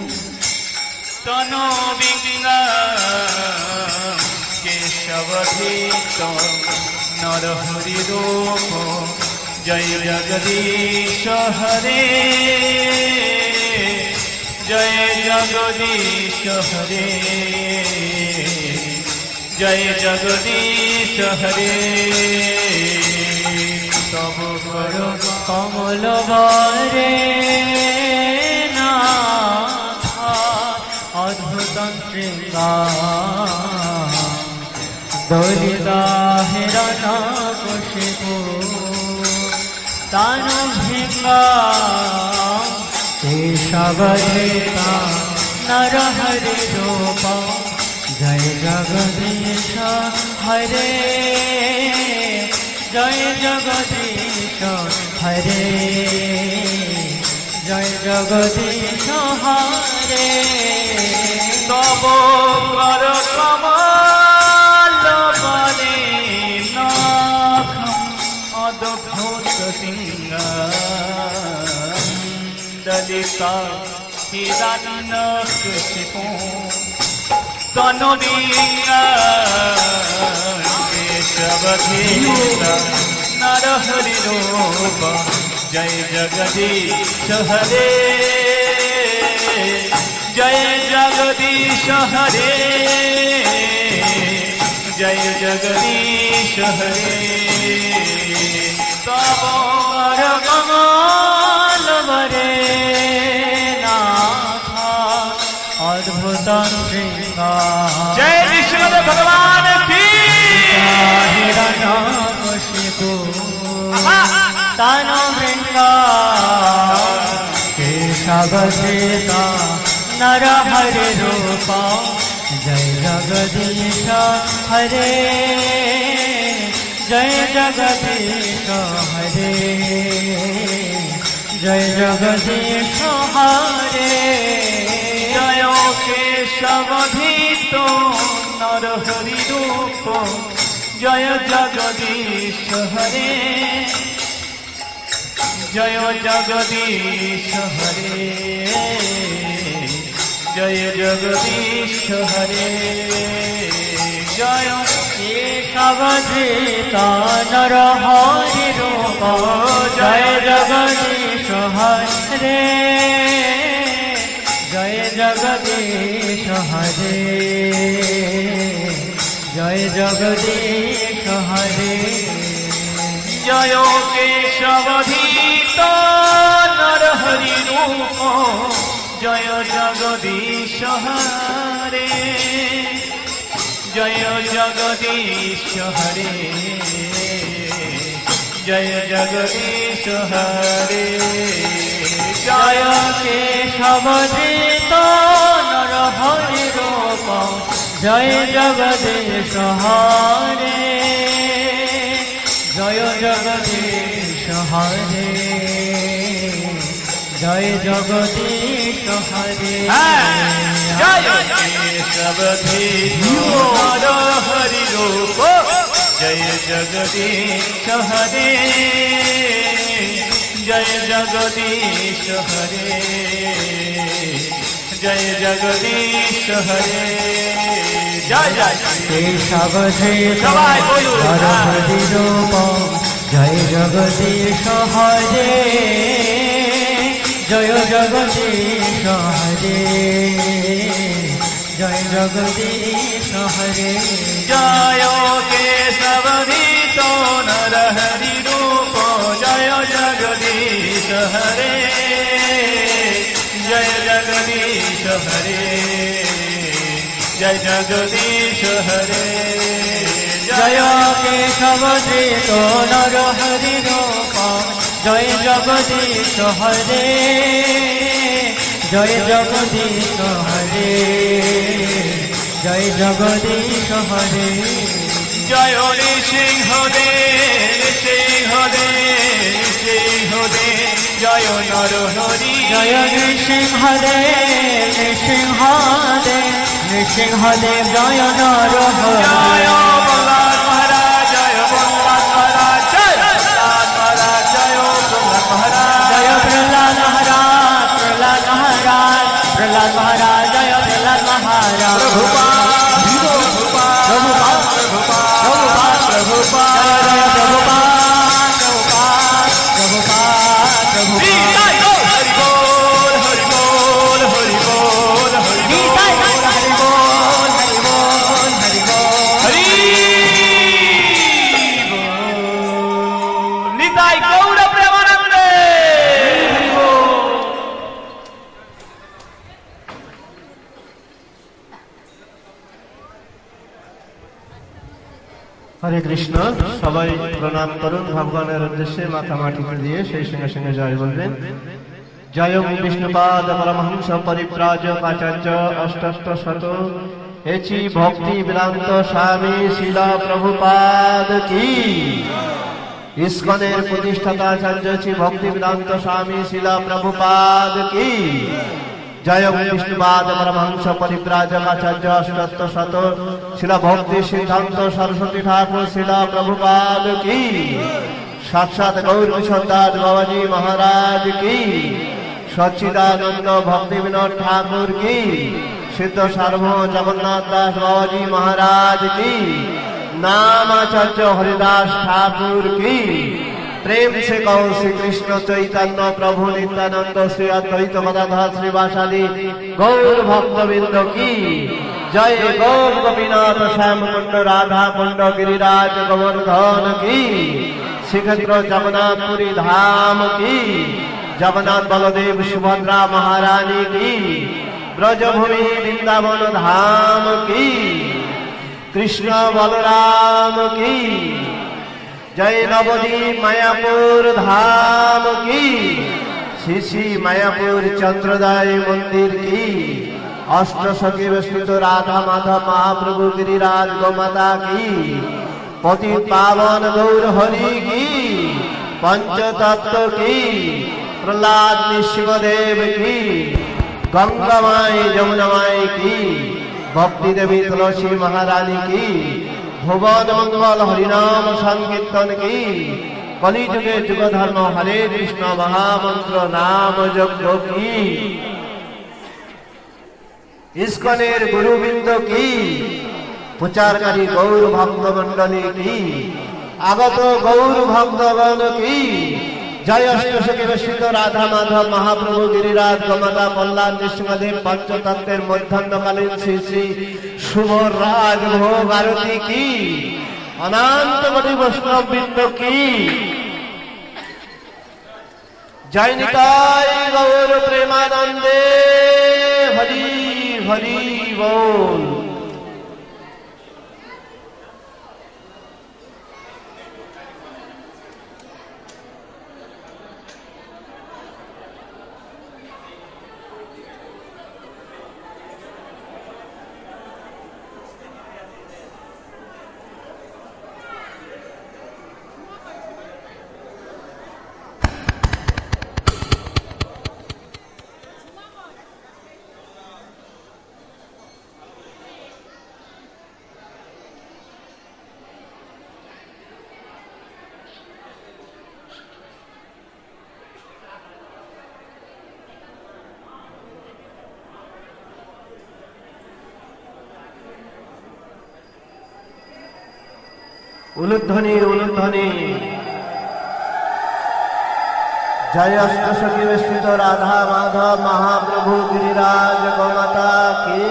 তনো বিঙ্গাম কেশবধীত নরহরি রূপ জয় জগদীশ হরে জয় জগদীশ হরে জয় জগদীশ হরে তব কর
কমল বরে নাথ অদ্ভুত শৃঙ্গার দলিতা হিরণ্যকশিপু তানু ভিঙ্গা কেশবধীতা নরহরি রূপ জয় জগদীশ হরে জয় জগদীশ হরে জয় জগদীশ হরে
তব কর কমল বলে নখম অদ্ভুত সিংহাম দলিতা হিরণ্যকশিপু তনু বিঙ্গাম কেশবধীত নরহরি রূপ জয় জগদীশ হরে জয় জগদীশ হরে জয় জগদীশ হরে তব
কমল বরে নাথ অদ্ভুত শৃঙ্গার
জয় বিষ্ণুদেব ভগবান কি
হিরণ্যকশিপু তানু বৃন্দা কেশবধীতা নরহরি রূপ জয় জগদীশ হরে জয় জগদীশ হরে জয় জগদীশ হরে
জয় কেশবধীত নরহরি রূপ জয় জগদীশ হরে জয় জগদীশ হরে জয় জগদীশ হরে জয়
কেশবধীতা নরহরি রূপ রূপ জয় জগদীশ হরে জয় জগদীশ হরে জয় জগদীশ হরে
জয় কেশবধীত নরহরি রূপ জয় জগদীশ হরে জয় জগদীশ হরে জয় জগদীশ হরে
জয় কেশবধীত নরহরি রূপ জয় জগদীশ হরে জয় জগদীশ হরে জয় জগদীশ হরে
জয় কেশবধীত নরহরি রূপ জয় জগদীশ হরে জয় জগদীশ হরে জয় জগদীশ হরে জয় জয়
কেশবধীত
সবাই বলুন
নরহরি রূপ জয় জগদীশ হরে জয় জগদীশ হরে জয় জগদীশ হরে
জয় কেশবধীত নরহরি রূপ জয় জগদীশ হরে জয় জগদীশ হরে জয় জগদীশ হরে
জয় কেশবধীত নরহরি রূপ জয় জগদীশ হরে জয় জগদীশ হরে জয় জগদীশ হরে
জয় নৃসিংহদেব সিংহদেব জয় নরহরি
জয় নৃসিংহদেব নৃসিংহদেব নৃসিংহদেব জয় নরহরি
জয় প্রহ্লাদ মহারাজ জয় প্রহ্লাদ মহারাজ জয় প্রহ্লাদ মহারাজ জয় প্রহ্লাদ মহারাজ
জয় প্রহ্লাদ মহারাজ প্রহ্লাদ মহারাজ প্রহ্লাদ মহারাজ জয় প্রহ্লাদ মহারাজ
প্রভুপাদ
হরে কৃষ্ণ। সবাই প্রণাম করুন ভগবানের উদ্দেশ্যে, মাথা মাটিতে দিয়ে সেই সঙ্গে সঙ্গে জয় বলবেন। জয় বিষ্ণুপাদ পরমহংস পরিব্রাজক আচার্য অষ্টাষ্ট শত হেচি ভক্তি বেদান্ত স্বামী শিলা প্রভুপাদ কি। ইস্কনের প্রতিষ্ঠাতা আচার্য শ্রী ভক্তি বেদান্ত স্বামী শিলা প্রভুপাদ কি। জয় বিষ্ণুপাদ পরমহংস পরিব্রাজক আচার্য অষ্টাত্তর শত শিলা ভক্তি সিদ্ধান্ত সরস্বতী ঠাকুর শিলা প্রভুপাদ কি। সাক্ষাৎ গৌর কিশোর দাস বাবাজি মহারাজ কি। সচ্চিদানন্দ ভক্তি বিনোদ ঠাকুর কি। সিদ্ধ সার্বভৌম জগন্নাথ দাস বাবাজি মহারাজ কি। नाम आचार्य हरिदास ठाकुर की। प्रेम से कहो श्री कृष्ण चैतन्य प्रभु नित्यानंद श्री अद्वैत गदाधर श्रीवासादि गौर भक्तवृंद की जय। गौर गोपीनाथ श्याम कुंड राधा कुंड गिरिराज गोवर्धन की। श्रीक्षेत्र जगन्नाथपुरी धाम की। जगन्नाथ बलदेव सुभद्रा महारानी की। ब्रजभूमि वृंदावन धाम की। कृष्ण बलराम की जय। नवदीप मायापुर धाम की। श्री श्री मायापुर चंद्रोदय मंदिर की। अष्टसखी स्थित राधा माधव महाप्रभु गिरिराज गोमाता की। पतित पावन गौर हरि की। पंचतत्व की। प्रहलाद नृसिंहदेव की। गंगा माई जमुना माई की। भक्ति देवी तुलसी महारानी की। भुवन मंगल हरिनाम संकीर्तन की। कलि जुगे जुग धर्म हरे कृष्ण महामंत्र नाम यज्ञ की। इस्कनेर गुरुबिंद की। प्रचारकारी गौर भक्त मंडली की। আগত গৌর ভক্তগণ কি জয় অষ্টসখী বেষ্টিত রাধা মাধব মহাপ্রভু গিরিরাজ গোমাতা কল্যাণ নৃসিংহদেব পঞ্চতত্ত্বের মধ্যাহ্নকালীন শ্রী শ্রী শুভ রাজ ভোগ আরতি কি অনন্ত কোটি বৈষ্ণব বৃন্দ কি জয় নিতাই গৌর প্রেমানন্দে হরি হরি বল। উলুধ্বনি উলুধ্বনি জয় অষ্টসখী বেষ্টিত রাধা মাধব মহাপ্রভু গিরিরাজ গোমাতা কে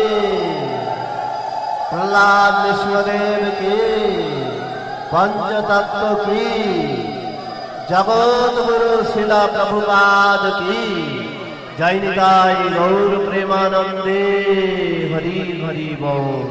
প্রহ্লাদ নৃসিংহদেব কে পঞ্চতত্ত্ব কি জগৎগুরু শিলা প্রভুপাদ কি জয় নিতাই গৌর প্রেমানন্দে হরি হরি বল।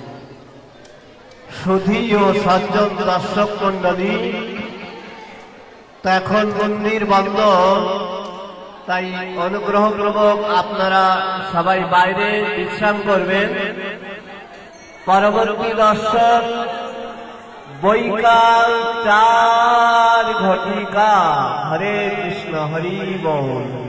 সুধী ও সজ্জন দর্শক মন্ডলী, তো এখন মন্দির বন্ধ, তাই অনুগ্রহপূর্বক আপনারা সবাই বাইরে বিশ্রাম করবেন। পরবর্তী দর্শন বৈকাল 4 ঘটিকা। হরে কৃষ্ণ হরি বল।